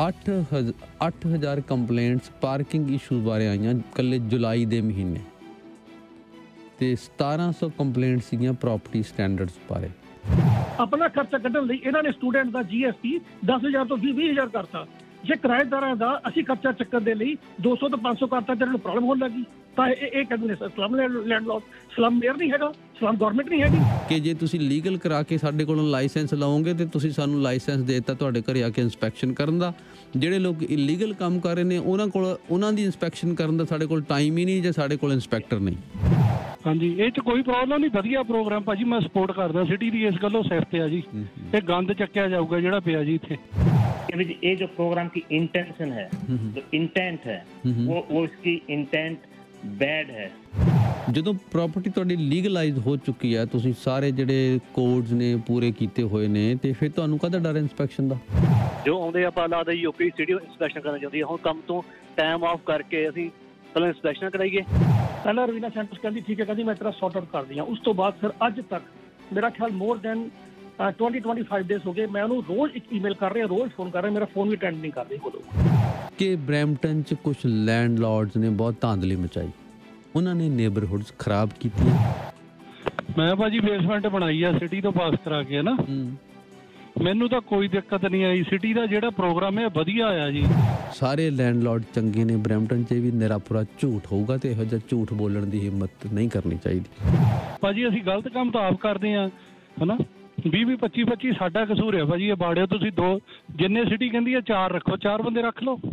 ਅੱਠ ਹਜ਼ਾਰ complaints parking issues ਬਾਰੇ ਆਈਆਂ ਇਕੱਲੇ ਜੁਲਾਈ ਦੇ ਮਹੀਨੇ, ਤੇ 1700 ਕੰਪਲੇਂਟ ਸੀਗੀਆਂ ਪ੍ਰੋਪਰਟੀ ਸਟੈਂਡਰਡਸ ਬਾਰੇ। ਆਪਣਾ ਖਰਚਾ ਕੱਢਣ ਲਈ ਇਹਨਾਂ ਨੇ ਸਟੂਡੈਂਟ ਦਾ GST 10,000 ਤੋਂ 20,000 ਕਰਤਾ। ਜੇ ਕਿਰਾਏਦਾਰਾਂ ਦਾ ਅਸੀਂ ਖਰਚਾ ਚੱਕਣ ਦੇ ਲਈ 200 ਤੋਂ 500 ਕਰਤਾ, ਤੇ ਇਹਨਾਂ ਨੂੰ ਪ੍ਰੋਬਲਮ ਹੋਣ ਲੱਗੀ। ਤਾਂ ਇਹ ਕਹਿੰਦੇ ਨੇ ਸਲਮ ਲੈਂਡਲੌਰਡ, ਸਲਮ ਮੇਅਰ ਨਹੀਂ ਹੈਗਾ, ਸਲਮ ਗਵਰਨਮੈਂਟ ਨਹੀਂ ਹੈਗੀ ਕਿ ਜੇ ਤੁਸੀਂ ਲੀਗਲ ਕਰਾ ਕੇ ਸਾਡੇ ਕੋਲੋਂ ਲਾਇਸੈਂਸ ਲਓਗੇ ਤੇ ਤੁਸੀਂ ਸਾਨੂੰ ਲਾਇਸੈਂਸ ਦੇ ਦਿੱਤਾ ਤੁਹਾਡੇ ਘਰੇ ਆ ਕੇ ਇੰਸਪੈਕਸ਼ਨ ਕਰਨ ਦਾ। ਜਿਹੜੇ ਲੋਕ ਇਲੀਗਲ ਕੰਮ ਕਰ ਰਹੇ ਨੇ ਉਹਨਾਂ ਦੀ ਇੰਸਪੈਕਸ਼ਨ ਕਰਨ ਦਾ ਸਾਡੇ ਕੋਲ ਟਾਈਮ ਹੀ ਨਹੀਂ, ਜੇ ਸਾਡੇ ਕੋਲ ਇੰਸਪੈਕਟਰ ਨਹੀਂ। ਹਾਂਜੀ, ਇਹ 'ਚ ਕੋਈ ਪ੍ਰੋਬਲਮ ਨਹੀਂ, ਵਧੀਆ ਪ੍ਰੋਗਰਾਮ ਭਾਜੀ, ਮੈਂ ਸਪੋਰਟ ਕਰਦਾ ਸਿਟੀ ਦੀ ਇਸ ਗੱਲੋਂ ਸਿਰ ਤੇ ਆ ਜੀ। ਇਹ ਗੰਦ ਚੱਕਿਆ ਜਾਊਗਾ ਜਿਹੜਾ ਪਿਆ ਜੀ ਇੱਥੇ। ये जो प्रोग्राम की इंटेंशन है, जो इंटेंट है, वो इसकी इंटेंट बैड है। ਜਦੋਂ ਪ੍ਰਾਪਰਟੀ ਤੁਹਾਡੀ ਲੀਗਲਾਈਜ਼ ਹੋ ਚੁੱਕੀ ਹੈ, ਤੁਸੀਂ ਸਾਰੇ ਜਿਹੜੇ ਕੋਡਸ ਨੇ ਪੂਰੇ ਕੀਤੇ ਹੋਏ ਨੇ, ਤੇ ਫਿਰ ਤੁਹਾਨੂੰ ਕਾਹਦਾ ਡਰ ਇੰਸਪੈਕਸ਼ਨ ਦਾ? ਜੋ ਆਉਂਦੇ ਆਪਾਂ ਲੱਗਦਾ ਜੀ ਓਕੇ ਸਿਟੀ ਇੰਸਪੈਕਸ਼ਨ ਕਰਨਾ ਚਾਹੁੰਦੀ ਹੈ, ਹੁਣ ਕੰਮ ਤੋਂ ਟਾਈਮ ਆਫ ਕਰਕੇ ਅਸੀਂ ਪਹਿਲਾਂ ਇੰਸਪੈਕਸ਼ਨ ਕਰਾਈਏ। ਪਹਿਲਾਂ ਰਵੀਨਾ ਸੈਂਟਰਸ ਕਹਿੰਦੀ ਠੀਕ ਹੈ, ਕਹਿੰਦੀ ਮੈਂ ਤੇਰਾ ਸੌਟ ਆਊਟ ਕਰਦੀ ਹਾਂ। ਉਸ ਤੋਂ ਬਾਅਦ ਸਰ ਅੱਜ ਤੱਕ ਮੇਰਾ ਖਿਆਲ ਮੋਰ ਦੈਨ 20-25 ਡੇਜ਼ ਹੋ ਗਏ, ਮੈਂ ਉਹਨੂੰ ਰੋਜ਼ ਇੱਕ ਈਮੇਲ ਕਰ ਰਿਹਾ, ਰੋਜ਼ ਫੋਨ ਕਰ ਰਿਹਾ, ਮੇਰਾ ਫੋਨ ਵੀ ਅਟੈਂਡ ਨਹੀਂ ਕਰ ਰਹੀ ਕੋਲੋਂ। ਕਿ ਬਰੈਂਪਟਨ 'ਚ ਕੁਛ ਲੈਂਡਲੌਰਡਸ ਨੇ ਬਹੁਤ ਧਾਂਦਲੀ ਮਚਾਈ, ਉਹਨਾਂ ਨੇ ਨੇਬਰਹੁੱਡਸ ਖਰਾਬ ਕੀਤੀਆਂ। ਮੈਂ ਭਾਜੀ ਬੇਸਮੈਂਟ ਬਣਾਈ ਆ ਸਿਟੀ ਤੋਂ ਪਾਸ ਕਰਾ ਕੇ ਨਾ, ਮੈਨੂੰ ਤਾਂ ਕੋਈ ਦਿੱਕਤ ਨਹੀਂ ਆਈ। ਸਿਟੀ ਦਾ ਜਿਹੜਾ ਪ੍ਰੋਗਰਾਮ ਹੈ ਵਧੀਆ ਆਇਆ ਜੀ। ਸਾਰੇ ਲੈਂਡਲੌਰਡ ਚੰਗੇ ਨੇ ਬਰੈਂਪਟਨ 'ਚ, ਵੀ ਨਿਰਾਪੁਰਾ ਝੂਠ ਹੋਊਗਾ, ਤੇ ਇਹੋ ਜਿਹਾ ਝੂਠ ਬੋਲਣ ਦੀ ਹਿੰਮਤ ਨਹੀਂ ਕਰਨੀ ਚਾਹੀਦੀ। ਭਾਜੀ ਅਸੀਂ ਗਲਤ ਕੰਮ ਤਾਂ ਆਪ ਕਰਦੇ ਹਾਂ ਹਨਾ, 20-25 ਸਾਡਾ ਕਸੂਰ ਹੈ ਭਾਜੀ। ਇਹ ਬਾੜਿਓ ਤੁਸੀਂ ਦੋ, ਜਿੰਨੇ ਸਿਟੀ ਕਹਿੰਦੀ ਹੈ 4 ਰੱਖੋ, 4 ਬੰਦੇ ਰੱਖ ਲਓ।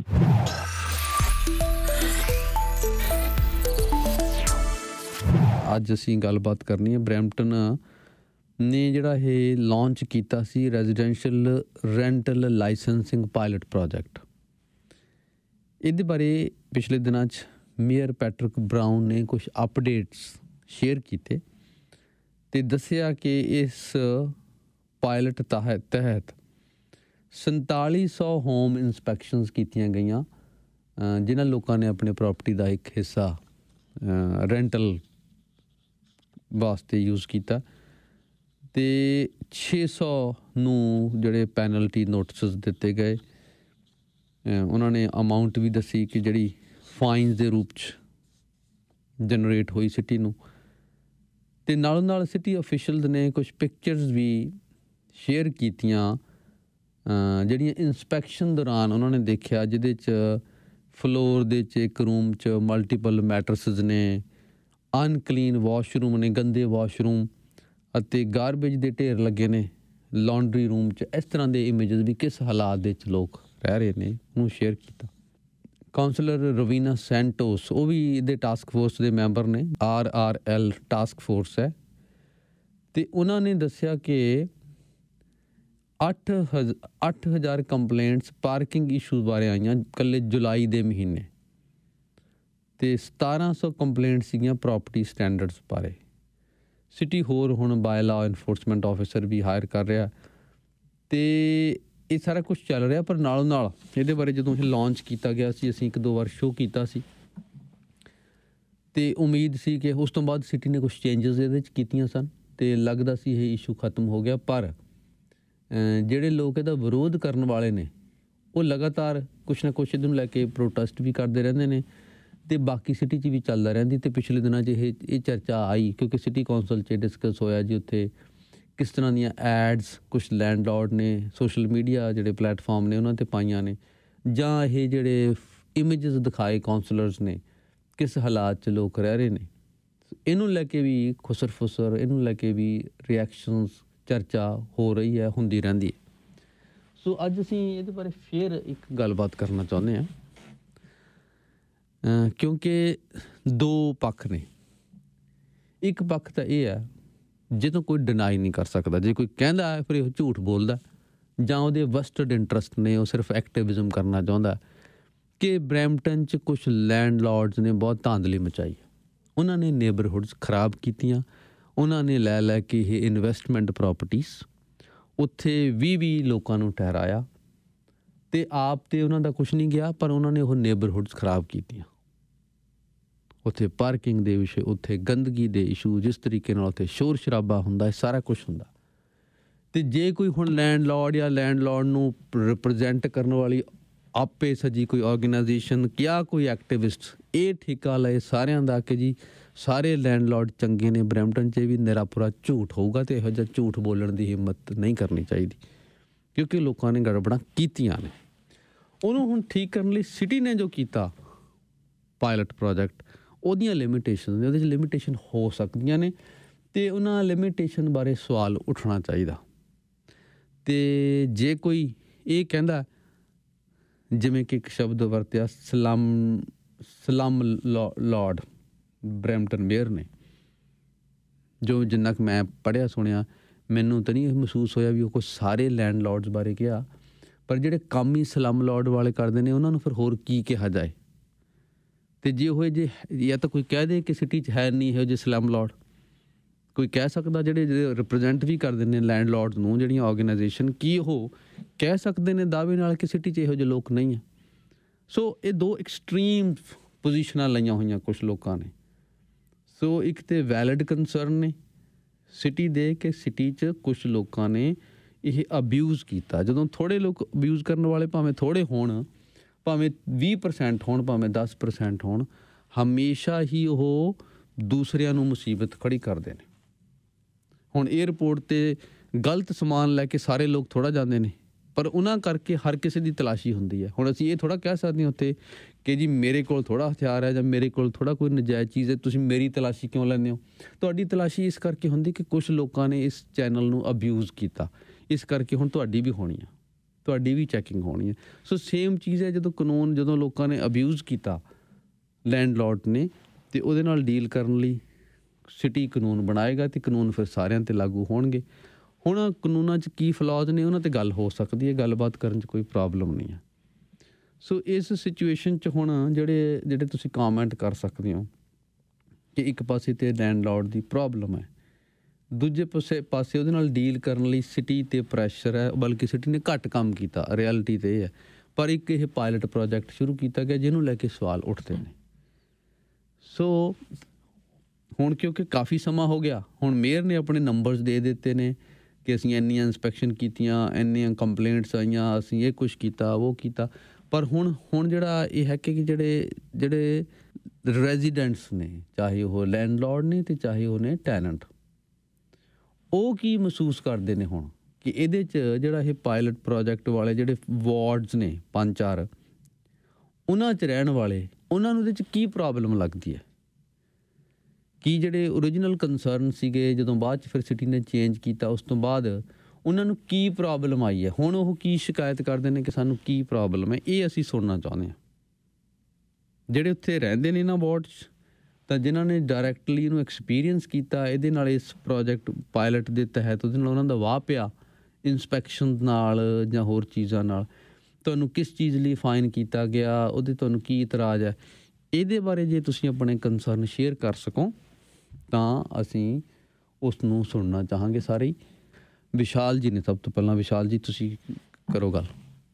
ਅੱਜ ਅਸੀਂ ਗੱਲਬਾਤ ਕਰਨੀ ਹੈ ਬਰੈਂਪਟਨ ਨੇ ਜਿਹੜਾ ਇਹ ਲਾਂਚ ਕੀਤਾ ਸੀ residential rental licensing pilot project. ਇਹਦੇ ਬਾਰੇ ਪਿਛਲੇ ਦਿਨਾਂ 'ਚ ਮੇਅਰ ਪੈਟਰਿਕ ਬਰਾਊਨ ਨੇ ਕੁਛ ਅਪਡੇਟਸ ਸ਼ੇਅਰ ਕੀਤੇ ਤੇ ਦੱਸਿਆ ਕਿ ਇਸ ਪਾਇਲਟ ਤਹਿਤ 4700 ਹੋਮ ਇੰਸਪੈਕਸ਼ਨਸ ਕੀਤੀਆਂ ਗਈਆਂ, ਜਿਨ੍ਹਾਂ ਲੋਕਾਂ ਨੇ ਆਪਣੇ ਪ੍ਰੋਪਰਟੀ ਦਾ ਇੱਕ ਹਿੱਸਾ ਰੈਂਟਲ ਵਾਸਤੇ ਯੂਜ਼ ਕੀਤਾ, ਤੇ 600 ਨੂੰ ਜਿਹੜੇ ਪੈਨਲਟੀ ਨੋਟਿਸਸ ਦਿੱਤੇ ਗਏ। ਉਹਨਾਂ ਨੇ ਅਮਾਊਂਟ ਵੀ ਦੱਸੀ ਕਿ ਜਿਹੜੀ ਫਾਈਨਸ ਦੇ ਰੂਪ 'ਚ ਜਨਰੇਟ ਹੋਈ ਸਿਟੀ ਨੂੰ, ਤੇ ਨਾਲੋਂ ਨਾਲ ਸਿਟੀ ਅਫੀਸ਼ੀਅਲਸ ਨੇ ਕੁਛ ਪਿਕਚਰਸ ਵੀ ਸ਼ੇਅਰ ਕੀਤੀਆਂ ਜਿਹੜੀਆਂ ਇੰਸਪੈਕਸ਼ਨ ਦੌਰਾਨ ਉਹਨਾਂ ਨੇ ਦੇਖਿਆ, ਜਿਹਦੇ 'ਚ ਫਲੋਰ ਦੇ 'ਚ ਇੱਕ ਰੂਮ 'ਚ ਮਲਟੀਪਲ ਮੈਟਰਸਿਸ ਨੇ, ਅਨਕਲੀਨ ਵਾਸ਼ਰੂਮ ਨੇ, ਗੰਦੇ ਵਾਸ਼ਰੂਮ, ਅਤੇ ਗਾਰਬੇਜ ਦੇ ਢੇਰ ਲੱਗੇ ਨੇ ਲਾਂਡਰੀ ਰੂਮ 'ਚ। ਇਸ ਤਰ੍ਹਾਂ ਦੇ ਇਮੇਜਸ ਵੀ ਕਿਸ ਹਾਲਾਤ ਦੇ 'ਚ ਲੋਕ ਰਹਿ ਰਹੇ ਨੇ ਉਹਨੂੰ ਸ਼ੇਅਰ ਕੀਤਾ। ਕਾਉਂਸਲਰ ਰਵੀਨਾ ਸੈਂਟੋਸ, ਉਹ ਵੀ ਇਹਦੇ ਟਾਸਕ ਫੋਰਸ ਦੇ ਮੈਂਬਰ ਨੇ, RRL ਟਾਸਕ ਫੋਰਸ ਹੈ, ਤੇ ਉਹਨਾਂ ਨੇ ਦੱਸਿਆ ਕਿ 8,000 ਕੰਪਲੇਂਟਸ ਪਾਰਕਿੰਗ ਇਸ਼ੂਜ਼ ਬਾਰੇ ਆਈਆਂ ਇਕੱਲੇ ਜੁਲਾਈ ਦੇ ਮਹੀਨੇ, ਤੇ 1700 ਕੰਪਲੇਂਟ ਸੀਗੀਆਂ ਪ੍ਰੋਪਰਟੀ ਸਟੈਂਡਰਡਸ ਬਾਰੇ। ਸਿਟੀ ਹੋਰ ਹੁਣ ਬਾਏ ਲਾਅ ਇਨਫੋਰਸਮੈਂਟ ਆਫਿਸਰ ਵੀ ਹਾਇਰ ਕਰ ਰਿਹਾ, ਤੇ ਇਹ ਸਾਰਾ ਕੁਛ ਚੱਲ ਰਿਹਾ। ਪਰ ਨਾਲੋਂ ਨਾਲ ਇਹਦੇ ਬਾਰੇ ਜਦੋਂ ਇਹ ਲਾਂਚ ਕੀਤਾ ਗਿਆ ਸੀ, ਅਸੀਂ 1-2 ਵਾਰ ਸ਼ੋਅ ਕੀਤਾ ਸੀ, ਤੇ ਉਮੀਦ ਸੀ ਕਿ ਉਸ ਤੋਂ ਬਾਅਦ ਸਿਟੀ ਨੇ ਕੁਛ ਚੇਂਜਸ ਇਹਦੇ 'ਚ ਕੀਤੀਆਂ ਸਨ, ਤੇ ਲੱਗਦਾ ਸੀ ਇਹ ਇਸ਼ੂ ਖਤਮ ਹੋ ਗਿਆ। ਪਰ ਜਿਹੜੇ ਲੋਕ ਇਹਦਾ ਵਿਰੋਧ ਕਰਨ ਵਾਲੇ ਨੇ, ਉਹ ਲਗਾਤਾਰ ਕੁਛ ਨਾ ਕੁਛ ਇਹਨੂੰ ਲੈ ਕੇ ਪ੍ਰੋਟੈਸਟ ਵੀ ਕਰਦੇ ਰਹਿੰਦੇ ਨੇ, ਤੇ ਬਾਕੀ ਸਿਟੀ 'ਚ ਵੀ ਚੱਲਦਾ ਰਹਿੰਦੀ। ਤੇ ਪਿਛਲੇ ਦਿਨਾਂ 'ਚ ਇਹ ਚਰਚਾ ਆਈ, ਕਿਉਂਕਿ ਸਿਟੀ ਕੌਂਸਲ 'ਚ ਡਿਸਕਸ ਹੋਇਆ ਜੀ ਉੱਥੇ ਕਿਸ ਤਰ੍ਹਾਂ ਦੀਆਂ ਐਡਸ ਕੁਛ ਲੈਂਡਲੌਰਡ ਨੇ ਸੋਸ਼ਲ ਮੀਡੀਆ ਜਿਹੜੇ ਪਲੇਟਫਾਰਮ ਨੇ ਉਹਨਾਂ 'ਤੇ ਪਾਈਆਂ ਨੇ, ਜਾਂ ਇਹ ਜਿਹੜੇ ਇਮੇਜਸ ਦਿਖਾਏ ਕਾਉਂਸਲਰਸ ਨੇ ਕਿਸ ਹਾਲਾਤ 'ਚ ਲੋਕ ਰਹਿ ਰਹੇ ਨੇ। ਇਹਨੂੰ ਲੈ ਕੇ ਵੀ ਖੁਸਰ ਫੁਸਰ, ਇਹਨੂੰ ਲੈ ਕੇ ਵੀ ਰਿਐਕਸ਼ਨਸ, ਚਰਚਾ ਹੋ ਰਹੀ ਹੈ, ਹੁੰਦੀ ਰਹਿੰਦੀ ਹੈ। ਸੋ ਅੱਜ ਅਸੀਂ ਇਹਦੇ ਬਾਰੇ ਫਿਰ ਇੱਕ ਗੱਲਬਾਤ ਕਰਨਾ ਚਾਹੁੰਦੇ ਹਾਂ, ਕਿਉਂਕਿ 2 ਪੱਖ ਨੇ। ਇੱਕ ਪੱਖ ਤਾਂ ਇਹ ਹੈ ਜਿਹਨੂੰ ਕੋਈ ਡਿਨਾਈ ਨਹੀਂ ਕਰ ਸਕਦਾ, ਜੇ ਕੋਈ ਕਹਿੰਦਾ ਹੈ ਫਿਰ ਇਹ ਝੂਠ ਬੋਲਦਾ, ਜਾਂ ਉਹਦੇ ਵਸਟਡ ਇੰਟਰਸਟ ਨੇ, ਉਹ ਸਿਰਫ ਐਕਟਿਵਿਜ਼ਮ ਕਰਨਾ ਚਾਹੁੰਦਾ ਕਿ ਬਰੈਂਪਟਨ 'ਚ ਕੁਛ ਲੈਂਡਲੌਰਡਸ ਨੇ ਬਹੁਤ ਧਾਂਦਲੀ ਮਚਾਈ, ਉਹਨਾਂ ਨੇ ਨੇਬਰਹੁੱਡਸ ਖਰਾਬ ਕੀਤੀਆਂ, ਉਹਨਾਂ ਨੇ ਲੈ ਕੇ ਇਹ ਇਨਵੈਸਟਮੈਂਟ ਪ੍ਰੋਪਰਟੀਜ਼ ਉੱਥੇ 20 ਲੋਕਾਂ ਨੂੰ ਠਹਿਰਾਇਆ, ਤੇ ਆਪ ਤੇ ਉਹਨਾਂ ਦਾ ਕੁਛ ਨਹੀਂ ਗਿਆ, ਪਰ ਉਹਨਾਂ ਨੇ ਉਹ ਨੇਬਰਹੁੱਡਸ ਖਰਾਬ ਕੀਤੀਆਂ। ਉੱਥੇ ਪਾਰਕਿੰਗ ਦੇ ਵਿਸ਼ੇ, ਉੱਥੇ ਗੰਦਗੀ ਦੇ ਇਸ਼ੂ, ਜਿਸ ਤਰੀਕੇ ਨਾਲ ਉੱਥੇ ਸ਼ੋਰ ਸ਼ਰਾਬਾ ਹੁੰਦਾ, ਇਹ ਸਾਰਾ ਕੁਛ ਹੁੰਦਾ। ਤੇ ਜੇ ਕੋਈ ਹੁਣ ਲੈਂਡਲੌਰਡ ਜਾਂ ਲੈਂਡਲੌਰਡ ਨੂੰ ਰਿਪਰਜੈਂਟ ਕਰਨ ਵਾਲੀ ਆਪੇ ਸਜੀ ਕੋਈ ਆਰਗੇਨਾਈਜੇਸ਼ਨ ਜਾਂ ਕੋਈ ਐਕਟਿਵਿਸਟ ਇਹ ਠੇਕਾ ਲਏ ਸਾਰਿਆਂ ਦਾ ਕਿ ਜੀ ਸਾਰੇ ਲੈਂਡਲੋਰਡ ਚੰਗੇ ਨੇ। ਬਰੈਂਪਟਨ 'ਚ ਵੀ ਨਿਰਾਪੁਰਾ ਝੂਠ ਹੋਊਗਾ ਅਤੇ ਇਹੋ ਜਿਹਾ ਝੂਠ ਬੋਲਣ ਦੀ ਹਿੰਮਤ ਨਹੀਂ ਕਰਨੀ ਚਾਹੀਦੀ, ਕਿਉਂਕਿ ਲੋਕਾਂ ਨੇ ਗੜਬੜਾਂ ਕੀਤੀਆਂ ਨੇ। ਉਹਨੂੰ ਹੁਣ ਠੀਕ ਕਰਨ ਲਈ ਸਿਟੀ ਨੇ ਜੋ ਕੀਤਾ ਪਾਇਲਟ ਪ੍ਰੋਜੈਕਟ, ਉਹਦੀਆਂ ਲਿਮਿਟੇਸ਼ਨ ਨੇ, ਉਹਦੇ 'ਚ ਲਿਮਿਟੇਸ਼ਨ ਹੋ ਸਕਦੀਆਂ ਨੇ ਅਤੇ ਉਹਨਾਂ ਲਿਮਿਟੇਸ਼ਨ ਬਾਰੇ ਸਵਾਲ ਉੱਠਣਾ ਚਾਹੀਦਾ। ਅਤੇ ਜੇ ਕੋਈ ਇਹ ਕਹਿੰਦਾ, ਜਿਵੇਂ ਕਿ ਇੱਕ ਸ਼ਬਦ ਵਰਤਿਆ ਸਲਮ ਲਾਰਡ ਬਰੈਂਪਟਨ ਮੇਅਰ ਨੇ, ਜੋ ਜਿੰਨਾ ਕੁ ਮੈਂ ਪੜ੍ਹਿਆ ਸੁਣਿਆ, ਮੈਨੂੰ ਤਾਂ ਨਹੀਂ ਇਹ ਮਹਿਸੂਸ ਹੋਇਆ ਵੀ ਉਹ ਕੋਈ ਸਾਰੇ ਲੈਂਡਲੋਰਡਸ ਬਾਰੇ ਕਿਹਾ, ਪਰ ਜਿਹੜੇ ਕੰਮ ਹੀ ਸਲਮ ਲਾਰਡ ਵਾਲੇ ਕਰਦੇ ਨੇ ਉਹਨਾਂ ਨੂੰ ਫਿਰ ਹੋਰ ਕੀ ਕਿਹਾ ਜਾਏ। ਅਤੇ ਜੇ ਉਹ ਜੇ ਜਾਂ ਤਾਂ ਕੋਈ ਕਹਿ ਦੇ ਕਿ ਸਿਟੀ 'ਚ ਹੈ ਨਹੀਂ ਇਹੋ ਜਿਹੇ ਸਲਮ ਲਾਰਡ, ਕੋਈ ਕਹਿ ਸਕਦਾ ਜਿਹੜੇ ਰਿਪਰੈਜ਼ੈਂਟ ਵੀ ਕਰਦੇ ਨੇ ਲੈਂਡਲੋਰਡ ਨੂੰ, ਜਿਹੜੀਆਂ ਆਰਗੇਨਾਈਜੇਸ਼ਨ, ਕੀ ਉਹ ਕਹਿ ਸਕਦੇ ਨੇ ਦਾਅਵੇ ਨਾਲ ਕਿ ਸਿਟੀ 'ਚ ਇਹੋ ਜਿਹੇ ਲੋਕ ਨਹੀਂ ਹੈ। ਸੋ ਇਹ ਦੋ ਐਕਸਟਰੀਮ ਪੋਜੀਸ਼ਨਾਂ ਲਈਆਂ ਹੋਈਆਂ ਕੁਛ ਲੋਕਾਂ ਨੇ। ਸੋ ਇੱਕ ਤਾਂ ਵੈਲਿਡ ਕੰਸਰਨ ਨੇ ਸਿਟੀ ਦੇ ਕਿ ਸਿਟੀ 'ਚ ਕੁਛ ਲੋਕਾਂ ਨੇ ਇਹ ਅਬਿਊਜ਼ ਕੀਤਾ। ਜਦੋਂ ਥੋੜ੍ਹੇ ਲੋਕ ਅਬਿਊਜ਼ ਕਰਨ ਵਾਲੇ, ਭਾਵੇਂ ਥੋੜ੍ਹੇ ਹੋਣ, ਭਾਵੇਂ 20% ਹੋਣ, ਭਾਵੇਂ 10% ਹੋਣ, ਹਮੇਸ਼ਾ ਹੀ ਉਹ ਦੂਸਰਿਆਂ ਨੂੰ ਮੁਸੀਬਤ ਖੜੀ ਕਰਦੇ ਨੇ। ਹੁਣ ਏਅਰਪੋਰਟ 'ਤੇ ਗਲਤ ਸਮਾਨ ਲੈ ਕੇ ਸਾਰੇ ਲੋਕ ਥੋੜ੍ਹਾ ਜਾਂਦੇ ਨੇ, ਪਰ ਉਹਨਾਂ ਕਰਕੇ ਹਰ ਕਿਸੇ ਦੀ ਤਲਾਸ਼ੀ ਹੁੰਦੀ ਹੈ। ਹੁਣ ਅਸੀਂ ਇਹ ਥੋੜ੍ਹਾ ਕਹਿ ਸਕਦੇ ਹਾਂ ਉੱਥੇ ਕਿ ਜੀ ਮੇਰੇ ਕੋਲ ਥੋੜ੍ਹਾ ਹਥਿਆਰ ਹੈ ਜਾਂ ਮੇਰੇ ਕੋਲ ਥੋੜ੍ਹਾ ਕੋਈ ਨਜਾਇਜ਼ ਚੀਜ਼ ਹੈ, ਤੁਸੀਂ ਮੇਰੀ ਤਲਾਸ਼ੀ ਕਿਉਂ ਲੈਂਦੇ ਹੋ। ਤੁਹਾਡੀ ਤਲਾਸ਼ੀ ਇਸ ਕਰਕੇ ਹੁੰਦੀ ਕਿ ਕੁਛ ਲੋਕਾਂ ਨੇ ਇਸ ਚੈਨਲ ਨੂੰ ਅਬਿਊਜ਼ ਕੀਤਾ, ਇਸ ਕਰਕੇ ਹੁਣ ਤੁਹਾਡੀ ਵੀ ਹੋਣੀ ਆ, ਤੁਹਾਡੀ ਵੀ ਚੈਕਿੰਗ ਹੋਣੀ ਹੈ। ਸੋ ਸੇਮ ਚੀਜ਼ ਹੈ, ਜਦੋਂ ਲੋਕਾਂ ਨੇ ਅਬਿਊਜ਼ ਕੀਤਾ ਲੈਂਡਲੋਰਡ ਨੇ, ਅਤੇ ਉਹਦੇ ਨਾਲ ਡੀਲ ਕਰਨ ਲਈ ਸਿਟੀ ਕਾਨੂੰਨ ਬਣਾਏਗਾ ਅਤੇ ਕਾਨੂੰਨ ਫਿਰ ਸਾਰਿਆਂ 'ਤੇ ਲਾਗੂ ਹੋਣਗੇ। ਹੁਣ ਕਾਨੂੰਨਾਂ 'ਚ ਕੀ ਫਲॉज ਨੇ ਉਹਨਾਂ 'ਤੇ ਗੱਲ ਹੋ ਸਕਦੀ ਹੈ, ਗੱਲਬਾਤ ਕਰਨ 'ਚ ਕੋਈ ਪ੍ਰੋਬਲਮ ਨਹੀਂ ਹੈ। ਸੋ ਇਸ ਸਿਚੁਏਸ਼ਨ 'ਚ ਹੁਣ ਜਿਹੜੇ ਤੁਸੀਂ ਕਾਮੈਂਟ ਕਰ ਸਕਦੇ ਹੋ ਕਿ ਇੱਕ ਪਾਸੇ 'ਤੇ ਲੈਂਡਲੋਰਡ ਦੀ ਪ੍ਰੋਬਲਮ ਹੈ, ਦੂਜੇ ਪਾਸੇ ਉਹਦੇ ਨਾਲ ਡੀਲ ਕਰਨ ਲਈ ਸਿਟੀ 'ਤੇ ਪ੍ਰੈਸ਼ਰ ਹੈ, ਬਲਕਿ ਸਿਟੀ ਨੇ ਘੱਟ ਕੰਮ ਕੀਤਾ, ਰਿਐਲਿਟੀ 'ਤੇ ਇਹ ਹੈ। ਪਰ ਇੱਕ ਇਹ ਪਾਇਲਟ ਪ੍ਰੋਜੈਕਟ ਸ਼ੁਰੂ ਕੀਤਾ ਗਿਆ ਜਿਹਨੂੰ ਲੈ ਕੇ ਸਵਾਲ ਉੱਠਦੇ ਨੇ। ਸੋ ਹੁਣ ਕਿਉਂਕਿ ਕਾਫੀ ਸਮਾਂ ਹੋ ਗਿਆ, ਹੁਣ ਮੇਅਰ ਨੇ ਆਪਣੇ ਨੰਬਰਸ ਦੇ ਦਿੱਤੇ ਨੇ ਕਿ ਅਸੀਂ ਇੰਨੀਆਂ ਇੰਸਪੈਕਸ਼ਨ ਕੀਤੀਆਂ, ਇੰਨੀਆਂ ਕੰਪਲੇਂਟਸ ਆਈਆਂ, ਅਸੀਂ ਇਹ ਕੁਛ ਕੀਤਾ, ਉਹ ਕੀਤਾ। ਪਰ ਹੁਣ ਜਿਹੜਾ ਇਹ ਹੈ ਕਿ ਜਿਹੜੇ ਰੈਜ਼ੀਡੈਂਟਸ ਨੇ, ਚਾਹੇ ਉਹ ਲੈਂਡਲੋਰਡ ਨੇ ਅਤੇ ਚਾਹੇ ਉਹ ਨੇ ਟੈਨੈਂਟ, ਉਹ ਕੀ ਮਹਿਸੂਸ ਕਰਦੇ ਨੇ ਹੁਣ ਕਿ ਇਹਦੇ 'ਚ ਜਿਹੜਾ ਇਹ ਪਾਇਲਟ ਪ੍ਰੋਜੈਕਟ ਵਾਲੇ ਜਿਹੜੇ ਵਾਰਡਸ ਨੇ 5-4, ਉਹਨਾਂ 'ਚ ਰਹਿਣ ਵਾਲੇ, ਉਹਨਾਂ ਨੂੰ ਇਹਦੇ 'ਚ ਕੀ ਪ੍ਰੋਬਲਮ ਲੱਗਦੀ ਹੈ। ਕੀ ਜਿਹੜੇ ਓਰੀਜਨਲ ਕੰਸਰਨ ਸੀਗੇ, ਜਦੋਂ ਬਾਅਦ 'ਚ ਫਿਰ ਸਿਟੀ ਨੇ ਚੇਂਜ ਕੀਤਾ, ਉਸ ਤੋਂ ਬਾਅਦ ਉਹਨਾਂ ਨੂੰ ਕੀ ਪ੍ਰੋਬਲਮ ਆਈ ਹੈ, ਹੁਣ ਉਹ ਕੀ ਸ਼ਿਕਾਇਤ ਕਰਦੇ ਨੇ ਕਿ ਸਾਨੂੰ ਕੀ ਪ੍ਰੋਬਲਮ ਹੈ, ਇਹ ਅਸੀਂ ਸੁਣਨਾ ਚਾਹੁੰਦੇ ਹਾਂ। ਜਿਹੜੇ ਉੱਥੇ ਰਹਿੰਦੇ ਨੇ ਨਾ ਵਾਰਡ 'ਚ, ਤਾਂ ਜਿਨ੍ਹਾਂ ਨੇ ਡਾਇਰੈਕਟਲੀ ਇਹਨੂੰ ਐਕਸਪੀਰੀਅੰਸ ਕੀਤਾ, ਇਹਦੇ ਨਾਲ, ਇਸ ਪ੍ਰੋਜੈਕਟ ਪਾਇਲਟ ਦੇ ਤਹਿਤ ਉਹਦੇ ਨਾਲ ਉਹਨਾਂ ਦਾ ਵਾਹ ਪਿਆ, ਇੰਸਪੈਕਸ਼ਨ ਨਾਲ ਜਾਂ ਹੋਰ ਚੀਜ਼ਾਂ ਨਾਲ, ਤੁਹਾਨੂੰ ਕਿਸ ਚੀਜ਼ ਲਈ ਫਾਈਨ ਕੀਤਾ ਗਿਆ, ਉਹਦੇ ਤੁਹਾਨੂੰ ਕੀ ਇਤਰਾਜ਼ ਹੈ, ਇਹਦੇ ਬਾਰੇ ਜੇ ਤੁਸੀਂ ਆਪਣੇ ਕੰਸਰਨ ਸ਼ੇਅਰ ਕਰ ਸਕੋ ਤਾਂ ਅਸੀਂ ਉਸ ਨੂੰ ਸੁਣਨਾ ਚਾਹਾਂਗੇ ਸਾਰੇ ਹੀ। ਵਿਸ਼ਾਲ ਜੀ ਨੇ ਸਭ ਤੋਂ ਪਹਿਲਾਂ। ਵਿਸ਼ਾਲ ਜੀ, ਤੁਸੀਂ ਕਰੋ ਗੱਲ।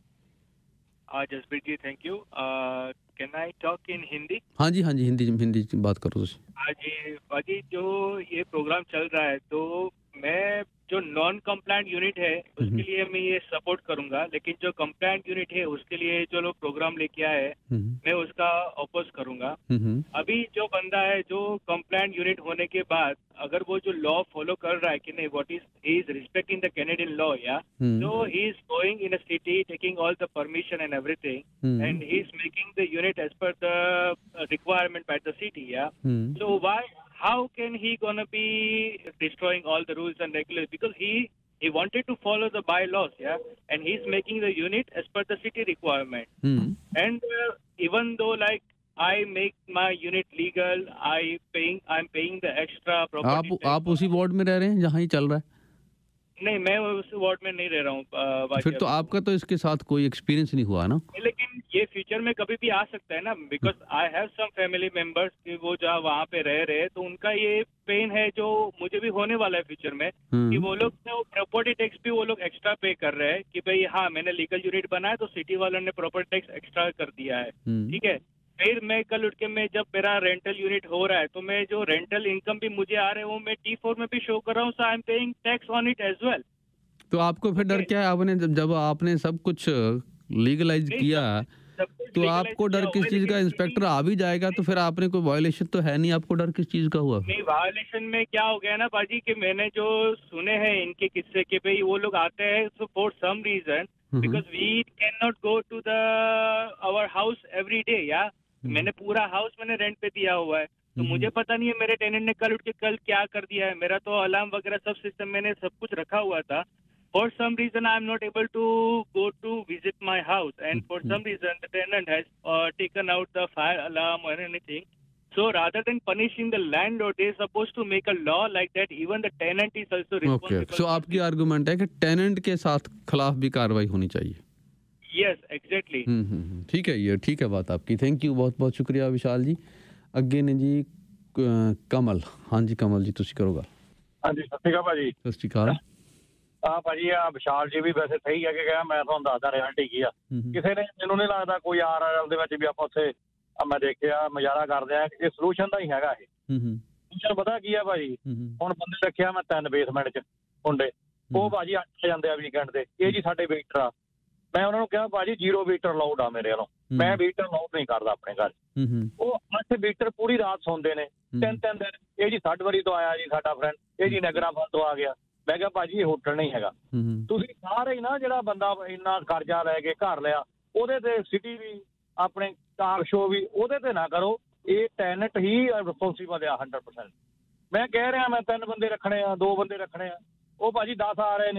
Jaspreet ji, thank you. Can I talk in Hindi? हाँ जी, हिंदी बात करो तुसी। हाँ जी, जो ये प्रोग्राम चल रहा है, तो मैं जो नॉन कंप्लायंट यूनिट है उसके लिए मैं ये सपोर्ट करूंगा, लेकिन जो कंप्लायंट यूनिट है उसके लिए जो लोग प्रोग्राम लेके आए हैं मैं उसका अपोज करूंगा। अभी जो बंदा है जो कंप्लायंट यूनिट होने के बाद अगर वो जो लॉ फॉलो कर रहा है कि नहीं, what he is respecting the Canadian law, या so he is going in a city, taking all the permission and everything, and he is making the unit as per the requirement by the city, so how can he gonna be destroying all the rules and regulations, because he wanted to follow the bylaws, and he's making the unit as per the city requirement, and even though like I make my unit legal, I'm paying the extra property tax. आप उसी ward में रह रहे हैं जहाँ ही चल रहा है? नहीं, मैं उस वार्ड में नहीं रह रहा हूँ। फिर तो आपका तो इसके साथ कोई एक्सपीरियंस नहीं हुआ ना? लेकिन ये फ्यूचर में कभी भी आ सकता है ना, because I have some family members कि वो जहाँ वहाँ पे रह रहे हैं, तो उनका ये पेन है जो मुझे भी होने वाला है फ्यूचर में, कि वो लोग प्रॉपर्टी टैक्स भी वो लोग एक्स्ट्रा पे कर रहे हैं कि भाई हाँ मैंने लीगल यूनिट बनाया तो सिटी वालों ने प्रॉपर्टी टैक्स एक्स्ट्रा कर दिया है, ठीक है। फिर मैं कल उठ के मैं जब मेरा रेंटल यूनिट हो रहा है तो मैं जो रेंटल इनकम भी मुझे आ रहे हैं वो मैं T4 में भी शो कर रहा हूँ, so I am paying tax on it as well. तो आपको फिर डर क्या है? आपने जब आपने सब कुछ लीगलाइज किया तो आपको डर किस चीज़ का? इंस्पेक्टर आ भी जाएगा तो फिर आपने कोई वायलेशन तो है नहीं, आपको डर किस चीज़ का हुआ? नहीं, वायलेशन में क्या हो गया ना बाजी कि मैंने जो सुने हैं इनके किस्से के भाई वो लोग आते हैं so for some reason because we can not go to the our house every day. या मैंने पूरा हाउस मैंने रेंट पे दिया हुआ है तो मुझे पता नहीं है मेरे टेनेंट ने कल उठ के कल क्या कर दिया है। मेरा तो अलार्म वगैरह सब सिस्टम मैंने सब कुछ रखा हुआ था। For some reason, I am not able to go to visit my house, and for some reason, the tenant has taken out the fire alarm or anything. So, rather than punishing the landlord, they are supposed to make a law like that. Even the tenant is also responsible. Okay. So, आपकी argument है कि tenant के साथ खिलाफ भी कार्रवाई होनी चाहिए। Yes, exactly. ठीक है, ये ठीक है बात आपकी। थैंक यू, बहुत बहुत शुक्रिया विशाल जी। ਅੱਗੇ ਨੇ ਜੀ ਕਮਲ। ਹਾਂਜੀ ਕਮਲ ਜੀ, ਤੁਸੀਂ ਕਰੋਗਾ। ਹਾਂਜੀ, ਸਤਿ ਸ਼੍ਰੀ ਅਕਾਲ ਭਾਜੀ। ਸਤਿ ਸ਼੍ਰੀ ਅਕਾਲ। ਭਾਜੀ ਆ ਵਿਸ਼ਾਲ ਜੀ ਵੀ ਵੈਸੇ ਸਹੀ ਹੈ ਕਿ ਮੈਂ ਤੁਹਾਨੂੰ ਦੱਸਦਾ ਰਿਐਲਿਟੀ ਕੀ ਆ। ਕਿਸੇ ਨੇ ਮੈਨੂੰ ਨਹੀਂ ਲੱਗਦਾ ਕੋਈ ਆਰਆਰਐਲ ਦੇ ਵਿੱਚ ਵੀ ਆਪਾਂ ਉੱਥੇ ਮੈਂ ਦੇਖਿਆ ਮਜ਼ਾਰਾ ਕਰਦੇ ਆ ਕਿ ਸੋਲੂਸ਼ਨ ਦਾ ਹੀ ਹੈਗਾ ਇਹ। ਸੋਲੂਸ਼ਨ ਪਤਾ ਕੀ ਆ ਭਾਜੀ? ਹੁਣ ਬੰਦੇ ਰੱਖਿਆ ਮੈਂ 3 ਬੇਸਮੈਂਟ 'ਚ ਮੁੰਡੇ, ਉਹ ਭਾਜੀ 8 ਜਾਂਦੇ ਆ ਵੀਕਐਂਡ ਤੇ। ਇਹ ਜੀ ਸਾਡੇ ਵੇਟਰ ਆ। ਮੈਂ ਉਹਨਾਂ ਨੂੰ ਕਿਹਾ ਭਾਜੀ 0 ਵੀਟਰ ਅਲਾਊਡ ਆ ਮੇਰੇ ਵੱਲੋਂ, ਮੈਂ ਵੀਟਰ ਅਲਾਊਡ ਨਹੀਂ ਕਰਦਾ ਆਪਣੇ ਘਰ। ਉਹ 8 ਵੀਟਰ ਪੂਰੀ ਰਾਤ ਸੌਂਦੇ ਨੇ 3-3 ਦਿਨ। ਇਹ ਜੀ ਸਾਡਵਰੀ ਤੋਂ ਆਇਆ ਜੀ ਸਾਡਾ ਫਰੈਂਡ, ਇਹ ਜੀ ਨਗਰਾਫਲ ਤੋਂ ਆ ਗਿਆ। ਮੈਂ ਕਿਹਾ ਭਾਜੀ ਇਹ ਹੋਟਲ ਨਹੀਂ ਹੈਗਾ। ਤੁਸੀਂ ਸਾਰੇ ਹੀ ਨਾ ਜਿਹੜਾ ਬੰਦਾ ਇੰਨਾ ਕਰਜ਼ਾ ਲੈ ਕੇ ਘਰ ਲਿਆ ਉਹਦੇ ਤੇ ਸਿਟੀ ਵੀ ਆਪਣੇ ਟਾਕ ਸ਼ੋ ਵੀ ਉਹਦੇ ਤੇ ਨਾ ਕਰੋ। ਇਹ ਟੈਨੈਂਟ ਹੀ ਰਿਸਪੌਂਸੀਬਲ ਆ 100%। ਮੈਂ ਕਹਿ ਰਿਹਾ ਮੈਂ 3 ਬੰਦੇ ਰੱਖਣੇ ਆ, 2 ਬੰਦੇ ਰੱਖਣੇ ਆ, ਉਹ ਭਾਜੀ 10 ਆ ਰਹੇ ਨੇ।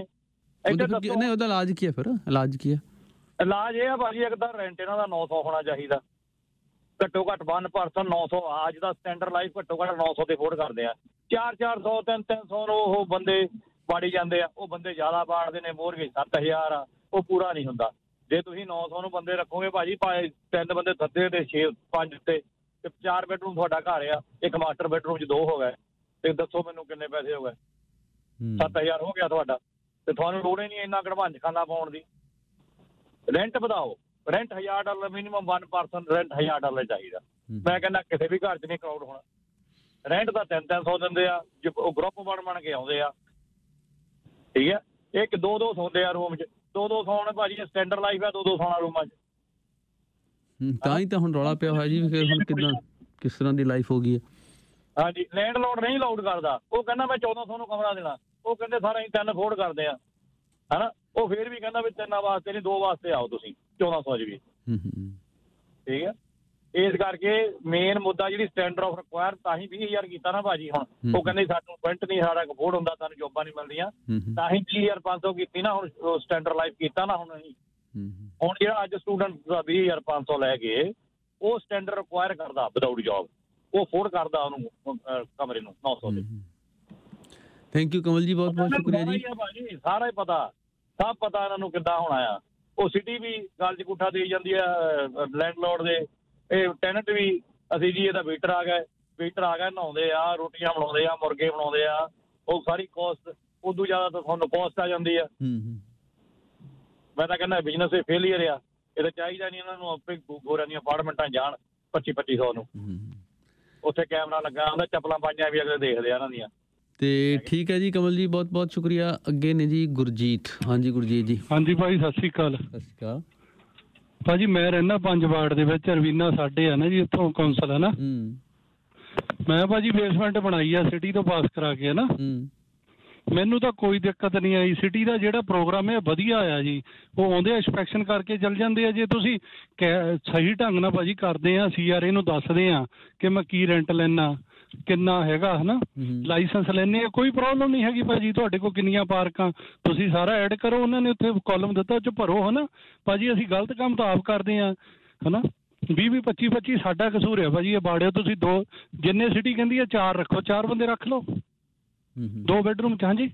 ਉਹਦਾ ਇਲਾਜ ਕੀ ਹੈ ਫਿਰ? ਇਲਾਜ ਕੀ ਹੈ? ਇਲਾਜ ਇਹ ਆ ਭਾਜੀ, ਇੱਕ ਤਾਂ ਰੈਂਟ ਇਹਨਾਂ ਦਾ 900 ਹੋਣਾ ਚਾਹੀਦਾ ਘੱਟੋ ਘੱਟ। 1 ਪਰਸਨ 900 ਅੱਜ ਦਾ ਸਟੈਂਡਰਡ ਲਾਈਫ ਘੱਟੋ ਘੱਟ 900 ਤੇ ਅਫੋਰਡ ਕਰਦੇ ਆ। 400-400 300 ਉਹ ਬੰਦੇ ਬਾੜੀ ਜਾਂਦੇ ਆ। ਉਹ ਬੰਦੇ ਜ਼ਿਆਦਾ ਬਾੜਦੇ ਨੇ। ਮੋਰਗੇਜ 7000 ਆ, ਉਹ ਪੂਰਾ ਨਹੀਂ ਹੁੰਦਾ। ਜੇ ਤੁਸੀਂ 900 ਨੂੰ ਬੰਦੇ ਰੱਖੋਗੇ ਭਾਜੀ, 3 ਬੰਦੇ ਥੱਦੇ ਤੇ 6-5 ਤੇ 4 ਬੈਡਰੂਮ ਤੁਹਾਡਾ ਘਰ ਆ, ਇੱਕ ਮਾਸਟਰ ਬੈਡਰੂਮ 'ਚ 2 ਹੋ ਗਏ ਤੇ ਦੱਸੋ ਮੈਨੂੰ ਕਿੰਨੇ ਪੈਸੇ ਹੋ ਗਏ? 7000 ਹੋ ਗਿਆ ਤੁਹਾਡਾ। ਤੇ ਤੁਹਾਨੂੰ ਲੋੜ ਹੀ ਨਹੀਂ ਇੰਨਾ ਘੜਵੰਜ ਖਾਨਾ ਪਾਉਣ ਦੀ। ਰੈਂਟ ਵਧਾਓ। ਰੈਂਟ $1000 ਮਿਨੀਮਮ 1 ਪਰਸਨ ਰੈਂਟ $1000 ਚਾਹੀਦਾ। ਮੈਂ ਕਹਿੰਦਾ ਕਿਸੇ ਵੀ ਘਰ 'ਚ ਨਹੀਂ ਕਰਾਊਡ ਹੋਣਾ। ਰੈਂਟ ਤਾਂ 300 ਦਿੰਦੇ ਆ, ਉਹ ਗਰੁੱਪ ਬਣ ਕੇ ਆਉਂਦੇ ਆ। ਠੀਕ ਹੈ, ਇੱਕ 2 ਸੌਂਦੇ ਆ ਰੂਮ 'ਚ। 2 ਸੌਣ ਭਾਜੀ, ਸਟੈਂਡਰਡ ਲਾਈਫ ਆ 2 ਸੌਣਾ ਰੂਮਾਂ 'ਚ। ਤਾਂ ਹੀ ਤਾਂ ਹੁਣ ਰੌਲਾ ਪਿਆ ਹੋਇਆ ਜੀ। ਫਿਰ ਹੁਣ ਕਿੱਦਾਂ ਕਿਸ ਤਰ੍ਹਾਂ ਦੀ ਲਾਈਫ ਹੋ ਗਈ ਹੈ? ਹਾਂਜੀ, ਲੈਂਡਲੋਰਡ ਨਹੀਂ ਅਲਾਊਡ ਕਰਦਾ। ਉਹ ਕਹਿੰਦਾ ਮੈਂ 1400 ਨੂੰ ਕਮਰਾ ਦੇਣਾ। ਉਹ ਕਹਿੰਦੇ ਸਾਰਾ ਅਸੀਂ 3 ਅਫੋਰਡ ਕਰਦੇ ਆ, ਹਨਾ। ਉਹ ਫਿਰ ਵੀ ਕਹਿੰਦਾ ਵੀ 3 ਵਾਸਤੇ ਨਹੀਂ 2 ਵਾਸਤੇ ਆਓ ਤੁਸੀਂ 1400 'ਚ ਵੀ। ਠੀਕ ਹੈ, ਇਸ ਕਰਕੇ ਮੇਨ ਮੁੱਦਾ ਜਿਹੜੀ ਸਟੈਂਡਰਡ ਆਫ ਰਿਕੁਆਇਰ ਤਾਂ ਹੀ 20000 ਕੀਤਾ ਨਾ ਭਾਜੀ। ਹੁਣ ਉਹ ਕਹਿੰਦੇ ਸਾਨੂੰ ਪੁਆਇੰਟ ਨਹੀਂ, ਸਾਡਾ ਅਫੋਰਡ ਹੁੰਦਾ, ਸਾਨੂੰ ਜੋਬਾਂ ਨਹੀਂ ਮਿਲਦੀਆਂ, ਤਾਂ ਹੀ 20500 ਕੀਤੀ ਨਾ। ਹੁਣ ਸਟੈਂਡਰਡ ਲਾਈਫ ਕੀਤਾ ਨਾ। ਹੁਣ ਅਸੀਂ ਹੁਣ ਜਿਹੜਾ ਅੱਜ ਸਟੂਡੈਂਟ ਦਾ 20500 ਲੈ ਕੇ ਉਹ ਸਟੈਂਡਰਡ ਰਿਕੁਆਇਰ ਕਰਦਾ ਵਿਦਆਊਟ ਜੋਬ, ਉਹ ਅਫੋਰਡ ਕਰਦਾ ਉਹਨੂੰ ਕਮਰੇ ਨੂੰ 900 ਤੇ। ਥੈਂਕ ਯੂ ਕਮਲ ਜੀ, ਬਹੁਤ ਬਹੁਤ ਸ਼ੁਕਰੀਆ ਜੀ। ਭਾਜੀ ਸਾਰਾ ਹੀ ਪਤਾ, ਸਭ ਪਤਾ ਇਹਨਾਂ ਨੂੰ ਕਿੱਦਾਂ ਹੋਣਾ ਆ। ਉਹ ਸਿਟੀ ਵੀ ਗੱਲ 'ਚ ਗੁੱਠਾ ਦੇਈ ਜਾਂਦੀ ਆ ਲੈਂਡਲੋਰਡ ਦੇ। ਇਹ ਟੈਨੈਂਟ ਵੀ ਅਸੀਂ ਜੀ ਇਹਦਾ ਵੇਟਰ ਆ ਗਿਆ ਨਹਾਉਂਦੇ ਆ, ਰੋਟੀਆਂ ਬਣਾਉਂਦੇ ਆ, ਮੁਰਗੇ ਬਣਾਉਂਦੇ ਆ। ਉਹ ਸਾਰੀ ਕੋਸਟ ਉਦੋਂ ਜ਼ਿਆਦਾ ਤਾਂ ਤੁਹਾਨੂੰ ਕੋਸਟ ਆ ਜਾਂਦੀ ਆ। ਮੈਂ ਤਾਂ ਕਹਿੰਦਾ ਬਿਜ਼ਨਸ ਇਹ ਫੇਲੀਅਰ ਆ। ਇਹ ਤਾਂ ਚਾਹੀਦਾ ਨਹੀਂ ਇਹਨਾਂ ਨੂੰ ਆਪੇ ਗੋਰਿਆਂ ਦੀਆਂ ਅਪਾਰਟਮੈਂਟਾਂ ਜਾਣ 2500 ਨੂੰ। ਉੱਥੇ ਕੈਮਰਾ ਲੱਗਾ ਹੁੰਦਾ, ਚੱਪਲਾਂ ਪਾਈਆਂ ਵੀ ਅਗਲੇ ਦੇਖਦੇ ਆ ਇਹਨਾਂ ਦੀਆਂ। ਤੇ ਠੀਕ ਹੈ ਜੀ ਕਮਲ ਜੀ, ਬਹੁਤ ਬਹੁਤ ਸ਼ੁਕਰੀਆ। ਅੱਗੇ ਨੇ ਜੀ ਗੁਰਜੀਤ। ਹਾਂਜੀ ਗੁਰਜੀਤ ਜੀ। ਹਾਂਜੀ ਭਾਈ, ਸਤਿ ਸ਼੍ਰੀ ਅਕਾਲ। ਸਤਿ ਸ਼੍ਰੀ ਅਕਾਲ ਭਾਜੀ। ਮੈਂ ਰਹਿਣਾ 5 ਵਾਰਡ ਦੇ ਵਿੱਚ। ਰਵੀਨਾ ਸਾਡੇ ਆ ਨਾ ਜੀ, ਇੱਥੋਂ ਕੌਂਸਲ ਹੈ ਨਾ। ਮੈਂ ਭਾਜੀ ਬੇਸਮੈਂਟ ਬਣਾਈ ਆ ਸਿਟੀ ਤੋਂ ਪਾਸ ਕਰਾ ਕੇ ਨਾ। ਮੈਨੂੰ ਤਾਂ ਕੋਈ ਦਿੱਕਤ ਨਹੀਂ ਆਈ। ਸਿਟੀ ਦਾ ਜਿਹੜਾ ਪ੍ਰੋਗਰਾਮ ਹੈ ਵਧੀਆ ਆ ਜੀ। ਉਹ ਆਉਂਦੇ ਆ, ਇੰਸਪੈਕਸ਼ਨ ਕਰਕੇ ਚੱਲ ਜਾਂਦੇ ਆ। ਜੇ ਤੁਸੀਂ ਸਹੀ ਢੰਗ ਨਾਲ ਭਾਜੀ ਕਰਦੇ ਆ, CRA ਨੂੰ ਦੱਸਦੇ ਆ ਕਿ ਮੈਂ ਕੀ ਰੈਂਟ ਲੈਣਾ, ਕਿੰਨਾ ਹੈਗਾ, ਹਨਾ, ਲਾਇਸੈਂਸ ਲੈਣੇ ਆ, ਕੋਈ ਪ੍ਰੋਬਲਮ ਨਹੀਂ ਹੈਗੀ ਭਾਜੀ। ਤੁਹਾਡੇ ਕੋਲ ਕਿੰਨੀਆਂ ਪਾਰਕਾਂ, ਤੁਸੀਂ ਸਾਰਾ ਐਡ ਕਰੋ। ਉਹਨਾਂ ਨੇ ਉੱਥੇ ਕਾਲਮ ਦਿੱਤਾ, ਉਹ 'ਚ ਭਰੋ, ਹਨਾ ਭਾਜੀ। ਅਸੀਂ ਗਲਤ ਕੰਮ ਤਾਂ ਆਪ ਕਰਦੇ ਆ, ਹਨਾ। 20-25 ਸਾਡਾ ਕਸੂਰ ਹੈ ਭਾਜੀ। ਇਹ ਬਾੜਿਓ ਤੁਸੀਂ 2 ਜਿੰਨੇ ਸਿਟੀ ਕਹਿੰਦੀ ਆ 4 ਰੱਖੋ, 4 ਬੰਦੇ ਰੱਖ ਲਓ 2 ਬੈਡਰੂਮ 'ਚ। ਹਾਂਜੀ,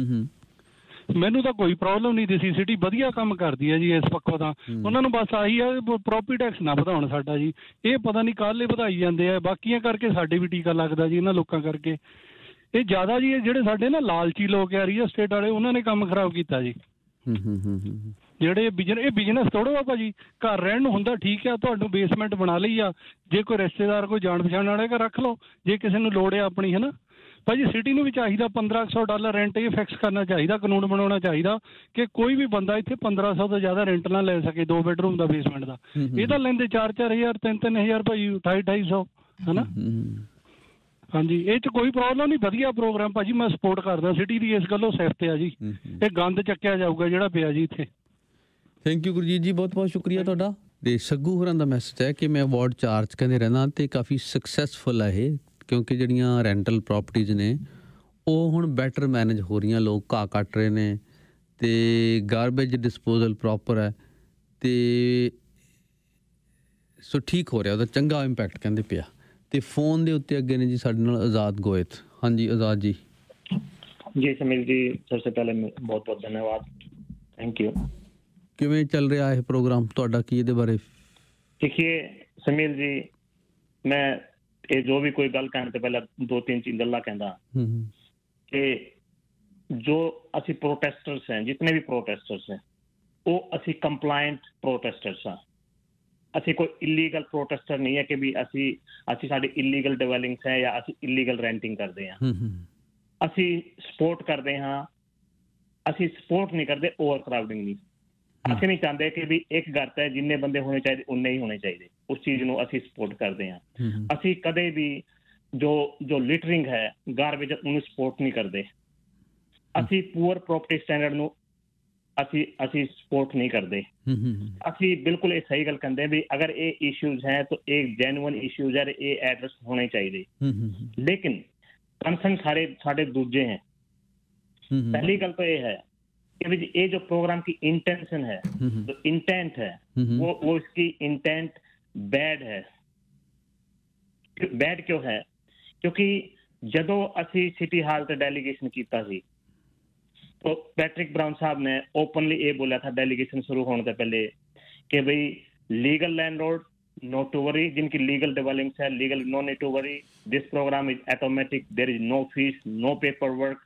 ਮੈਨੂੰ ਤਾਂ ਕੋਈ ਪ੍ਰੋਬਲਮ ਨਹੀਂ ਦਿਸੀ। ਸਿਟੀ ਵਧੀਆ ਕੰਮ ਕਰਦੀ ਹੈ ਜੀ ਇਸ ਪੱਖੋਂ ਤਾਂ। ਉਹਨਾਂ ਨੂੰ ਬਸ ਆਹੀ ਆ ਪ੍ਰੋਪਰਟੀ ਟੈਕਸ ਨਾ ਵਧਾਉਣ ਸਾਡਾ ਜੀ। ਇਹ ਪਤਾ ਨਹੀਂ ਕਾਹਲੇ ਵਧਾਈ ਜਾਂਦੇ ਆ। ਬਾਕੀਆਂ ਕਰਕੇ ਸਾਡੇ ਵੀ ਟੀਕਾ ਲੱਗਦਾ ਜੀ ਇਹਨਾਂ ਲੋਕਾਂ ਕਰਕੇ। ਇਹ ਜ਼ਿਆਦਾ ਜੀ ਜਿਹੜੇ ਸਾਡੇ ਨਾ ਲਾਲਚੀ ਲੋਕ ਆ ਰੀਅਲ estate ਵਾਲੇ, ਉਹਨਾਂ ਨੇ ਕੰਮ ਖਰਾਬ ਕੀਤਾ ਜੀ। ਜਿਹੜੇ ਇਹ ਬਿਜ਼ਨਸ ਥੋੜ੍ਹਾ ਆ ਭਾਜੀ। ਘਰ ਰਹਿਣ ਨੂੰ ਹੁੰਦਾ ਠੀਕ ਆ, ਤੁਹਾਨੂੰ ਬੇਸਮੈਂਟ ਬਣਾ ਲਈ ਆ। ਜੇ ਕੋਈ ਰਿਸ਼ਤੇਦਾਰ ਕੋਈ ਜਾਣ ਪਛਾਣ ਵਾਲਾ ਹੈਗਾ ਰੱਖ ਲਓ, ਜੇ ਕਿਸੇ ਨੂੰ ਲੋੜ ਆ ਆਪਣੀ, ਹੈ ਨਾ। ਭਾਜੀ ਸਿਟੀ ਨੂੰ ਵੀ ਚਾਹੀਦਾ $1500 ਰੈਂਟ ਇਹ ਫਿਕਸ ਕਰਨਾ ਚਾਹੀਦਾ, ਕਾਨੂੰਨ ਬਣਾਉਣਾ ਚਾਹੀਦਾ ਕਿ ਕੋਈ ਵੀ ਬੰਦਾ ਇੱਥੇ 1500 ਤੋਂ ਜ਼ਿਆਦਾ ਰੈਂਟ ਨਾ ਲੈ ਸਕੇ 2 ਬੈਡਰੂਮ ਦਾ ਬੇਸਮੈਂਟ ਦਾ। ਇਹ ਤਾਂ ਲੈਂਦੇ 4-4000 3-3000 ਭਾਜੀ 2800 ਹਨਾ। ਹਾਂਜੀ ਇਹ 'ਚ ਕੋਈ ਪ੍ਰੋਬਲਮ ਨਹੀਂ, ਵਧੀਆ ਪ੍ਰੋਗਰਾਮ ਭਾਜੀ, ਮੈਂ ਸਪੋਰਟ ਕਰਦਾ ਸਿਟੀ ਦੀ ਇਸ ਗੱਲੋਂ ਸਿਫਤ ਆ ਜੀ। ਇਹ ਗੰਦ ਚੱਕਿਆ ਜਾਊਗਾ ਜਿਹੜਾ ਪਿਆ ਜੀ ਇੱਥੇ। ਥੈਂਕ ਯੂ ਗੁਰਜੀਤ ਜੀ, ਬਹੁਤ ਬਹੁਤ ਸ਼ੁਕਰੀਆ ਤੁਹਾਡਾ। ਤੇ ਸੱਗੂ ਹੋਰਾਂ ਦਾ ਮੈਸੇਜ ਹੈ ਕਿ ਮੈਂ ਵਾਰਡ 4 'ਚ ਕਹਿੰਦੇ ਰਹਿੰਦਾ ਅਤੇ ਕਾਫੀ ਸਕਸੈਸਫੁਲ ਹੈ ਇਹ, ਕਿਉਂਕਿ ਜਿਹੜੀਆਂ ਰੈਂਟਲ ਪ੍ਰੋਪਰਟੀਜ਼ ਨੇ ਉਹ ਹੁਣ ਬੈਟਰ ਮੈਨੇਜ ਹੋ ਰਹੀਆਂ, ਲੋਕ ਘਾਹ ਕੱਟ ਰਹੇ ਨੇ ਅਤੇ ਗਾਰਬੇਜ ਡਿਸਪੋਜ਼ਲ ਪ੍ਰੋਪਰ ਹੈ ਅਤੇ ਸੋ ਠੀਕ ਹੋ ਰਿਹਾ, ਉਹਦਾ ਚੰਗਾ ਇੰਪੈਕਟ ਕਹਿੰਦੇ ਪਿਆ। ਤੇ ਫੋਨ ਦੇ ਉੱਤੇ ਅੱਗੇ ਨੇ ਜੀ ਸਾਡੇ ਨਾਲ ਆਜ਼ਾਦ ਗੋਇਤ। ਹਾਂਜੀ ਆਜ਼ਾਦ ਜੀ। ਜੀ ਸੁਨੀਲ ਜੀ, ਸਭ ਤੋਂ ਪਹਿਲੇ ਬਹੁਤ ਬਹੁਤ ਧੰਨਵਾਦ, ਥੈਂਕ ਯੂ। ਕਿਵੇਂ ਚੱਲ ਰਿਹਾ ਇਹ ਪ੍ਰੋਗਰਾਮ ਤੁਹਾਡਾ, ਕੀ ਇਹਦੇ ਬਾਰੇ? देखिए सुनील जी, मैं ये जो भी कोई गल कहने तो पहले 2-3 गल्लां कहंदा कि जो असी प्रोटेस्टर्स हैं, जितने भी प्रोटेस्टर्स हैं वो असी कंप्लाइंट प्रोटेस्टर्स हैं। असी कोई इलीगल प्रोटेस्टर नहीं है कि भी असी साडी इलीगल डिवेलिंग्स है या असी इलीगल रेंटिंग करते हैं। असी सपोर्ट करते हैं, असी सपोर्ट नहीं करते ओवर क्राउडिंग नहीं। ਅਸੀਂ ਨਹੀਂ ਚਾਹੁੰਦੇ ਕਿ ਵੀ ਇੱਕ ਘਰ ਤੇ ਜਿੰਨੇ ਬੰਦੇ ਹੋਣੇ ਚਾਹੀਦੇ ਉਨੇ ਹੀ ਹੋਣੇ ਚਾਹੀਦੇ, ਉਸ ਚੀਜ਼ ਨੂੰ ਅਸੀਂ ਸਪੋਰਟ ਕਰਦੇ ਹਾਂ। ਅਸੀਂ ਕਦੇ ਵੀ ਜੋ ਲਿਟਰਿੰਗ ਹੈ ਗਾਰਬੇਜ ਉਹਨੂੰ ਸਪੋਰਟ ਨਹੀਂ ਕਰਦੇ। ਅਸੀਂ ਪੂਅਰ ਪ੍ਰੋਪਰਟੀ ਸਟੈਂਡਰਡ ਨੂੰ ਅਸੀਂ ਸਪੋਰਟ ਨਹੀਂ ਕਰਦੇ। ਅਸੀਂ ਬਿਲਕੁਲ ਇਹ ਸਹੀ ਗੱਲ ਕਹਿੰਦੇ ਵੀ ਅਗਰ ਇਹ ਇਸ਼ੂਜ਼ ਹੈ ਤਾਂ ਇਹ ਜੈਨੂਅਨ ਇਸ਼ੂਜ਼ ਹੈ, ਇਹ ਐਡਰੈਸ ਹੋਣੇ ਚਾਹੀਦੇ। ਲੇਕਿਨ ਕੰਸਰਨ ਸਾਡੇ ਦੂਜੇ ਹੈ। पहली गल तो ये है कि ये जो प्रोग्राम की इंटेंशन है, जो इंटेंट है वो इसकी इंटेंट बैड है। बैड क्यों है? क्योंकि जदों असी सिटी हाल ते डेलीगेशन कीता सी तो पैट्रिक ब्राउन साहब ने ओपनली ये बोला था डेलीगेशन शुरू होने से पहले कि भाई legal landlord not to worry, जिनकी लीगल डिवेलिंग्स है legal no need to worry, this program is automatic, there is no fees, no paperwork,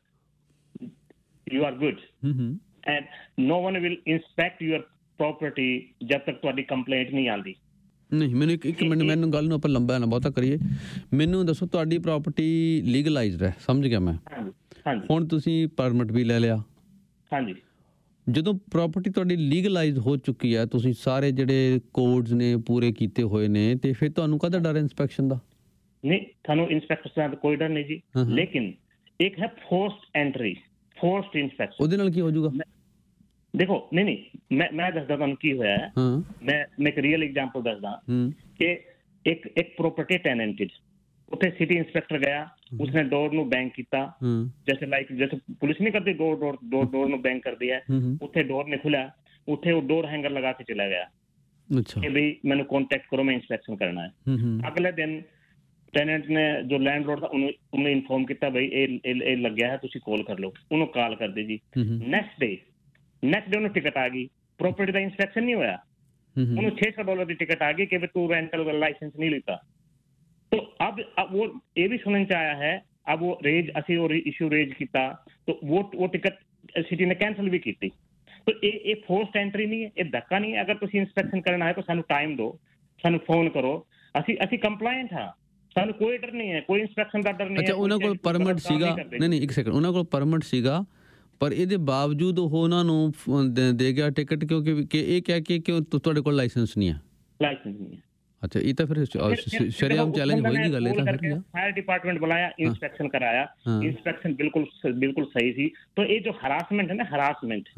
you are good and no one will inspect your property जब तक ਤੁਹਾਡੀ complaint ਨਹੀਂ ਆਉਂਦੀ। ਨਹੀਂ ਮੈਨੂੰ ਇੱਕ ਮਿੰਟ, ਮੈਨੂੰ ਗੱਲ ਨੂੰ ਆਪਾਂ ਲੰਬਾ ਨਾ ਬਹੁਤਾ ਕਰੀਏ। ਮੈਨੂੰ ਦੱਸੋ ਤੁਹਾਡੀ ਪ੍ਰਾਪਰਟੀ ਲੀਗਲਾਈਜ਼ਡ ਹੈ, ਸਮਝ ਗਿਆ ਮੈਂ। ਹਾਂਜੀ। ਹੁਣ ਤੁਸੀਂ ਪਰਮਿਟ ਵੀ ਲੈ ਲਿਆ। ਹਾਂਜੀ। ਜਦੋਂ ਪ੍ਰਾਪਰਟੀ ਤੁਹਾਡੀ ਲੀਗਲਾਈਜ਼ਡ ਹੋ ਚੁੱਕੀ ਹੈ, ਤੁਸੀਂ ਸਾਰੇ ਜਿਹੜੇ ਕੋਡਸ ਨੇ ਪੂਰੇ ਕੀਤੇ ਹੋਏ ਨੇ, ਤੇ ਫਿਰ ਤੁਹਾਨੂੰ ਕਾਹਦਾ ਡਰ ਇੰਸਪੈਕਸ਼ਨ ਦਾ? ਨਹੀਂ, ਤੁਹਾਨੂੰ ਇੰਸਪੈਕਸ਼ਨ ਦਾ ਕੋਈ ਡਰ ਨਹੀਂ ਜੀ। ਲੇਕਿਨ ਇੱਕ ਹੈ ਫੋਰਸਡ ਐਂਟਰੀ, ਫੋਰਸਡ ਇੰਸਪੈਕਸ਼ਨ। ਉਹਦੇ ਨਾਲ ਕੀ ਹੋ ਜਾਊਗਾ? ਦੇਖੋ ਨਹੀਂ ਮੈਂ ਦੱਸਦਾ ਤੁਹਾਨੂੰ ਕੀ ਹੋਇਆ ਹੈ। ਮੈਂ ਇੱਕ ਰੀਅਲ ਐਗਜ਼ਾਮਪਲ ਦੱਸਦਾ ਕਿ ਇੱਕ ਪ੍ਰੋਪਰਟੀ ਟੈਨੈਂਟਡ, ਉੱਥੇ ਸਿਟੀ ਇੰਸਪੈਕਟਰ ਗਿਆ, उसने डोर ਨੂੰ ਬੈਂਕ ਕੀਤਾ, जैसे पुलिस नहीं करती डोर ਨੂੰ ਬੈਂਕ ਕਰਦੀ ਹੈ, ਉੱਥੇ ਡੋਰ ਨਹੀਂ ਖੁੱਲਿਆ, ਉੱਥੇ ਉਹ ਡੋਰ ਹੈਂਗਰ ਲਗਾ ਕੇ ਚਲਾ ਗਿਆ ਕਿ ਵੀ ਮੈਨੂੰ ਕੰਟੈਕਟ ਕਰੋ, ਮੈਂ ਇੰਸਪੈਕਸ਼ਨ ਕਰਨਾ ਹੈ। ਅਗਲੇ ਦਿਨ ਟੈਨੈਂਟ ਨੇ ਜੋ ਲੈਂਡਲੋਰਡ था ਉਹਨੂੰ ਇਨਫੋਰਮ ਕੀਤਾ ਬਈ ਇਹ ਲੱਗਿਆ ਹੈ, ਤੁਸੀਂ ਕਾਲ ਕਰ ਲਓ। ਉਹਨੂੰ ਕਾਲ ਕਰਦੇ ਜੀ, ਨੈਕਸਟ ਡੇ ਉਹਨੂੰ ਟਿਕਟ ਆ ਗਈ, ਪ੍ਰੋਪਰਟੀ ਦਾ ਇੰਸਪੈਕਸ਼ਨ ਨਹੀਂ ਹੋਇਆ, ਉਹਨੂੰ $600 ਦੀ ਟਿਕਟ ਆ ਗਈ कि तू रेंटल लाइसेंस नहीं लेता। तो अब वो ये भी सुनने में आया है, अब वो असी इशू रेज किया तो वो टिकट सिटी ने कैंसल भी की थी। तो ये फोर्स्ड एंट्री नहीं है, ये धक्का नहीं है। अगर तुम इंस्पैक्शन करना है तो सानू टाइम दो, सानू फोन करो, असी कंप्लाइंट हाँ, सानू कोई डर नहीं है, कोई इंस्पैक्शन का डर नहीं है। अच्छा, उन्होंने कोल परमिट सीगा? नहीं एक सेकंड, उन्होंने कोल परमिट सीगा पर ਇਹਦੇ ਬਾਵਜੂਦ ਉਹ ਉਹਨਾਂ ਨੂੰ ਦੇ ਗਿਆ ਟਿਕਟ ਕਿਉਂਕਿ ਕਿ ਇਹ ਕਹਿ ਕੇ ਕਿ ਤੁਹਾਡੇ ਕੋਲ ਲਾਇਸੈਂਸ ਨਹੀਂ ਹੈ। ਲਾਇਸੈਂਸ ਨਹੀਂ ਹੈ। अच्छा, ये तो फिर शरेआम चैलेंज होएगी गल। फायर डिपार्टमेंट बुलाया, इंस्पेक्शन कराया, इंस्पेक्शन बिल्कुल सही थी। तो ये जो हरासमेंट है ना, हरासमेंट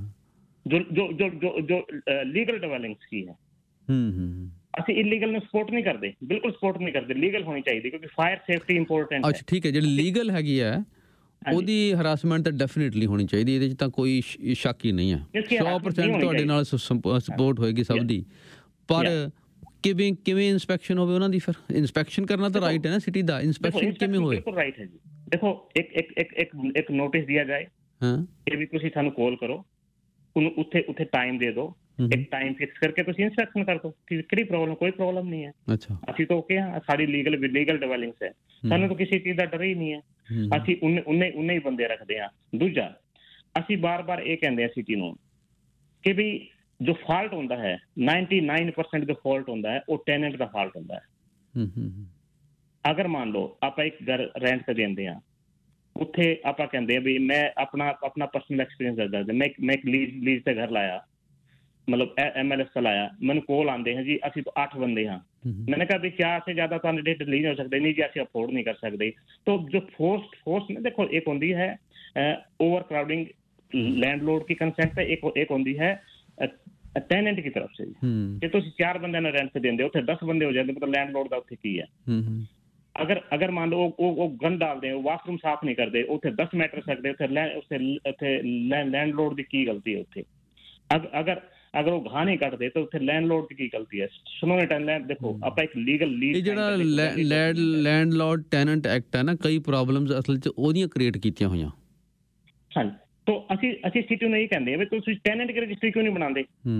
जो लीगल डिवेलिंग्स की है, ਅਸੀਂ ਇਲੀਗਲ ਨੂੰ ਸਪੋਰਟ ਨਹੀਂ ਕਰਦੇ, ਬਿਲਕੁਲ ਸਪੋਰਟ ਨਹੀਂ ਕਰਦੇ। ਲੀਗਲ ਹੋਣੀ ਚਾਹੀਦੀ ਕਿਉਂਕਿ ਫਾਇਰ ਸੇਫਟੀ ਇੰਪੋਰਟੈਂਟ ਹੈ। ਅੱਛਾ ਠੀਕ ਹੈ, ਜਿਹੜੀ ਲੀਗਲ ਹੈਗੀ ਹੈ ਉਹਦੀ ਹਰਾਸਮੈਂਟ ਤਾਂ ਡੈਫੀਨਿਟਲੀ ਹੋਣੀ ਚਾਹੀਦੀ, ਇਹਦੇ 'ਚ ਤਾਂ ਕੋਈ ਸ਼ੱਕ ਹੀ ਨਹੀਂ ਹੈ। 100% ਤੁਹਾਡੇ ਨਾਲ ਸਪੋਰਟ ਹੋਏਗੀ ਸਭ ਦੀ। ਪਰ ਕਿਵੇਂ ਇੰਸਪੈਕਸ਼ਨ ਹੋਵੇ ਉਹਨਾਂ ਦੀ? ਫਿਰ ਇੰਸਪੈਕਸ਼ਨ ਕਰਨਾ ਤਾਂ ਰਾਈਟ ਹੈ ਨਾ ਸਿਟੀ ਦਾ, ਇੰਸਪੈਕਸ਼ਨ ਕਿਵੇਂ ਹੋਏ? ਬਿਲਕੁਲ ਰਾਈਟ ਹੈ ਜੀ। ਦੇਖੋ ਇੱਕ ਨੋਟਿਸ ਦਿਆ ਜਾਏ ਕਿ ਵੀ ਤੁਸੀਂ ਸਾਨੂੰ ਕਾਲ ਕਰੋ, ਉਹਨੂੰ ਉੱਥੇ ਟਾਈਮ ਦੇ ਦਿਓ, ਇੱਕ ਟਾਈਮ ਫਿਕਸ ਕਰਕੇ ਤੁਸੀਂ ਇੰਸਪੈਕਸ਼ਨ ਕਰ ਦਿਓ। ਕਿਹੜੀ ਪ੍ਰੋਬਲਮ? ਕੋਈ ਪ੍ਰੋਬਲਮ ਨਹੀਂ ਹੈ। ਅੱਛਾ, ਅਸੀਂ ਤਾਂ ਓਕੇ ਹਾਂ, ਸਾਡੀ ਲੀਗਲ ਡਿਵੇਲਿੰਗਸ ਹੈ, ਸਾਨੂੰ ਤਾਂ ਕਿਸੇ ਚੀਜ਼ ਦਾ ਡਰ ਹੀ ਨਹੀਂ ਹੈ। ਅਸੀਂ ਉਨੇ ਹੀ ਬੰਦੇ ਰੱਖਦੇ ਹਾਂ। ਦੂਜਾ, ਅਸੀਂ ਬਾਰ-ਬਾਰ ਇਹ ਕਹਿੰਦੇ ਹਾਂ ਸਿਟੀ ਨੂੰ ਕਿ ਵੀ जो फॉल्ट होता है 99% जो फॉल्ट होता है वो टेनेंट का फॉल्ट होता है। अगर मान लो आप एक घर रेंट पे देंगे हैं, ਉੱਥੇ ਆਪਾਂ ਕਹਿੰਦੇ ਆ ਵੀ ਮੈਂ ਆਪਣਾ ਪਰਸਨਲ ਐਕਸਪੀਰੀਅੰਸ ਦੱਸਦਾ, ਮੈਂ ਇੱਕ ਲੀਜ਼ ਤੇ ਘਰ ਲਾਇਆ, ਮਤਲਬ MLS का लाया, मैंने कॉल आते हैं जी ਅਸੀਂ तो 8 बंदे हाँ, मैंने कहा भी 4 से ज्यादा कैंडिडेट लीज हो सकते नहीं जी, ਅਸੀਂ अफोर्ड नहीं कर सकते। तो जो फोर्स में देखो एक होती है ओवर क्राउडिंग लैंडलॉर्ड की कंसेप्ट है, एक होती है ਟੈਨੈਂਟ ਦੀ ਤਰਫ ਸੇ। ਜੇ ਤੁਸੀਂ 4 ਬੰਦਿਆਂ ਨੂੰ ਰੈਂਟ ਤੇ ਦਿੰਦੇ ਉੱਥੇ 10 ਬੰਦੇ ਹੋ ਜਾਂਦੇ, ਮਤਲਬ ਲੈਂਡਲੋਰਡ ਦਾ ਉੱਥੇ ਕੀ ਹੈ। ਅਗਰ ਮੰਨ ਲਓ ਉਹ ਗੰਦ ਡਾਲਦੇ, ਵਾਸ਼ਰੂਮ ਸਾਫ਼ ਨਹੀਂ ਕਰਦੇ, ਉੱਥੇ 10 ਮੈਟਰ ਸਕਦੇ, ਉੱਥੇ ਲੈਂਡਲੋਰਡ ਦੀ ਕੀ ਗਲਤੀ ਹੈ ਉੱਥੇ। ਅਗਰ ਉਹ ਘਾਹ ਨਹੀਂ ਕੱਟਦੇ ਤਾਂ ਉੱਥੇ ਲੈਂਡਲੋਰਡ ਦੀ ਕੀ ਗਲਤੀ ਹੈ। ਸੁਣੋ ਟੈਨੈਂਟ ਦੇਖੋ ਆਪਾਂ ਇੱਕ ਲੀਗਲ ਲੀਜ਼, ਇਹ ਜਿਹੜਾ ਲੈਂਡਲੋਰਡ ਟੈਨੈਂਟ ਐਕਟ ਹੈ ਨਾ, ਕਈ ਪ੍ਰੋਬਲਮਸ ਅਸਲ 'ਚ ਉਹਦੀਆਂ ਕ੍ਰੀਏਟ ਕੀਤੀਆਂ ਹੋਈਆਂ। ਹਾਂਜੀ, तो ਅਸੀਂ ਸਿਟੀ ਨੂੰ ਇਹ ਕਹਿੰਦੇ ਆ ਵੀ ਤੁਸੀਂ ਟੈਨੈਂਟ की रजिस्ट्री क्यों नहीं बनाते।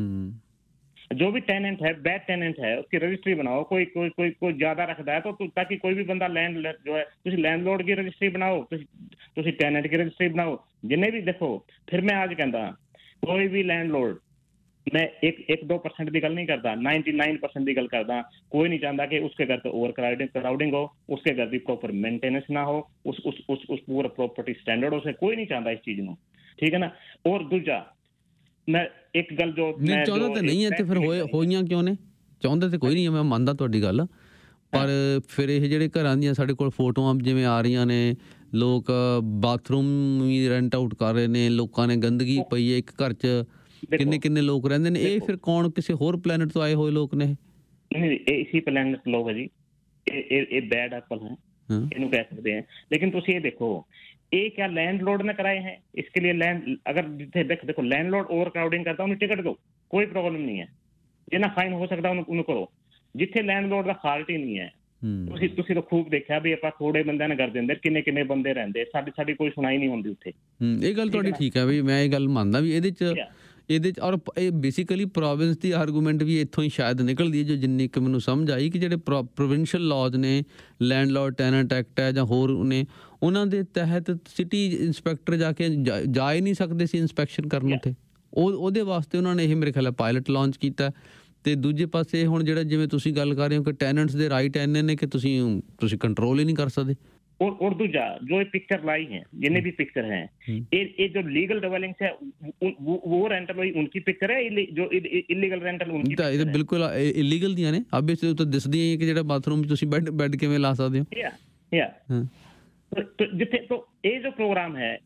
जो भी टेनेंट है, बैड टेनेंट है, उसकी रजिस्ट्री बनाओ। कोई ज्यादा रखता है तो ताकि कोई भी बंदा लैंड जो है, तुम लैंडलॉर्ड की रजिस्ट्री बनाओ, तुम टेनेंट की रजिस्ट्री बनाओ। जिन्हें भी देखो, फिर मैं आज कहता कोई भी लैंडलॉर्ड, मैं 1-2% की गल नहीं करता, 99% की गल करता। कोई नहीं चाहता कि उसके घर पे ओवर क्राउडिंग हो, उसके घर की प्रॉपर मेंटेनेंस ना हो, उस पूरा प्रॉपर्टी स्टैंडर्ड हो, उसे कोई नहीं चाहता इस चीज ਨੂੰ, ठीक है ना। और दूजा मैं एक गल जो मैं ਚਾਹੁੰਦਾ ਤਾਂ ਨਹੀਂ ਹੈ ਤੇ ਫਿਰ ਹੋਈਆਂ ਕਿਉਂ ਨੇ? ਚਾਹੁੰਦਾ ਤੇ ਕੋਈ ਨਹੀਂ ਹੈ, ਮੈਂ ਮੰਨਦਾ ਤੁਹਾਡੀ ਗੱਲ, ਪਰ ਫਿਰ ਇਹ ਜਿਹੜੇ ਘਰਾਂ ਦੀਆਂ ਸਾਡੇ ਕੋਲ ਫੋਟੋਆਂ ਜਿਵੇਂ ਆ ਰਹੀਆਂ ਨੇ, ਲੋਕ ਬਾਥਰੂਮ ਵੀ ਰੈਂਟ ਆਊਟ ਕਰ ਰਹੇ ਨੇ, ਲੋਕਾਂ ਨੇ ਗੰਦਗੀ ਪਈ ਹੈ ਇੱਕ ਘਰ 'ਚ, ਕਿੰਨੇ ਲੋਕ ਰਹਿੰਦੇ ਨੇ। ਇਹ ਫਿਰ ਕੌਣ, ਕਿਸੇ ਹੋਰ ਪਲੈਨਟ ਤੋਂ ਆਏ ਹੋਏ ਲੋਕ ਨੇ? ਨਹੀਂ, ਇਹ ਇਸੀ ਪਲੈਨਟ ਲੋਕ ਹੈ ਜੀ, ਇਹ ਬੈਡ ਐਪਲ ਹੈ, ਇਹਨੂੰ ਕਹਿ ਸਕਦੇ हैं। लेकिन ਤੁਸੀਂ ਇਹ ਦੇਖੋ, ਇਹ क्या लैंडलॉर्ड ने कराए हैं? इसके लिए लैंड अगर देखो लैंडलॉर्ड ओवर क्राउडिंग करता उन्हें टिकट दो, कोई प्रॉब्लम नहीं है, जिन्ना फाइन हो सकता ਉਹਨੂੰ ਕਰੋ। ਜਿੱਥੇ ਲੈਂਡਲॉर्ड ਦਾ ਫਾਲਟ ਹੀ ਨਹੀਂ ਹੈ, ਤੁਸੀਂ ਤਾਂ ਖੂਬ ਦੇਖਿਆ ਵੀ ਆਪਾਂ ਥੋੜੇ ਬੰਦਿਆਂ ਨੇ ਕਰ ਦਿੰਦੇ, ਕਿੰਨੇ ਬੰਦੇ ਰਹਿੰਦੇ, ਸਾਡੀ ਕੋਈ ਸੁਣਾਈ ਨਹੀਂ ਹੁੰਦੀ ਉੱਥੇ। ਇਹ ਗੱਲ ਤੁਹਾਡੀ ਠੀਕ ਹੈ ਵੀ ਮੈਂ ਇਹ ਗੱਲ ਮੰਨਦਾ ਵੀ ਇਹਦੇ 'ਚ ਔਰ ਇਹ ਬੇਸਿਕਲੀ ਪ੍ਰੋਵਿੰਸ ਦੀ ਆਰਗੂਮੈਂਟ ਵੀ ਇੱਥੋਂ ਹੀ ਸ਼ਾਇਦ ਨਿਕਲਦੀ ਹੈ, ਜੋ ਜਿੰਨੀ ਕਿ ਮੈਨੂੰ ਸਮਝ ਆਈ ਕਿ ਜਿਹੜੇ ਪ੍ਰੋਵਿੰਸ਼ੀਅਲ ਲਾਜ਼ ਨੇ, ਲੈਂਡਲॉर्ड ਟੈਨੈਂਟ ਐਕਟ ਹੈ ਜਾਂ ਹੋਰ ਨੇ, ਉਹਨਾਂ ਦੇ ਤਹਿਤ ਸਿਟੀ ਇੰਸਪੈਕਟਰ ਜਾ ਕੇ ਜਾ ਹੀ ਨਹੀਂ ਸਕਦੇ ਸੀ ਇੰਸਪੈਕਸ਼ਨ ਕਰਨ ਉੱਥੇ। ਉਹਦੇ ਵਾਸਤੇ ਉਹਨਾਂ ਨੇ ਇਹ ਮੇਰੇ ਖਿਆਲ ਪਾਇਲਟ ਲਾਂਚ ਕੀਤਾ। ਤੇ ਦੂਜੇ ਪਾਸੇ ਹੁਣ ਜਿਹੜਾ ਜਿਵੇਂ ਤੁਸੀਂ ਗੱਲ ਕਰ ਰਹੇ ਹੋ ਕਿ ਟੈਨੈਂਟਸ ਦੇ ਰਾਈਟ ਇੰਨੇ ਨੇ ਕਿ ਤੁਸੀਂ ਕੰਟਰੋਲ ਹੀ ਨਹੀਂ ਕਰ ਸਕਦੇ। और दूजा जो ये पिक्चर लाई है, जिन्हें भी पिक्चर हैं, ये जो लीगल डेवलिंग्स है वो रेंटल उनकी पिक्चर है, जो इलीगल रेंटल उनकी पिक्चर है। बिल्कुल इलीगल ਦੀਆਂ ਨੇ, ਆਬਵੀਅਸਲੀ ਉਹ ਤਾਂ ਦਿਸਦੀ ਹੈ ਕਿ ਜਿਹੜਾ ਬਾਥਰੂਮ 'ਚ ਤੁਸੀਂ ਬੈੱਡ ਕਿਵੇਂ ਲਾ ਸਕਦੇ ਹੋ। तो जिथे तो ये जो प्रोग्राम है,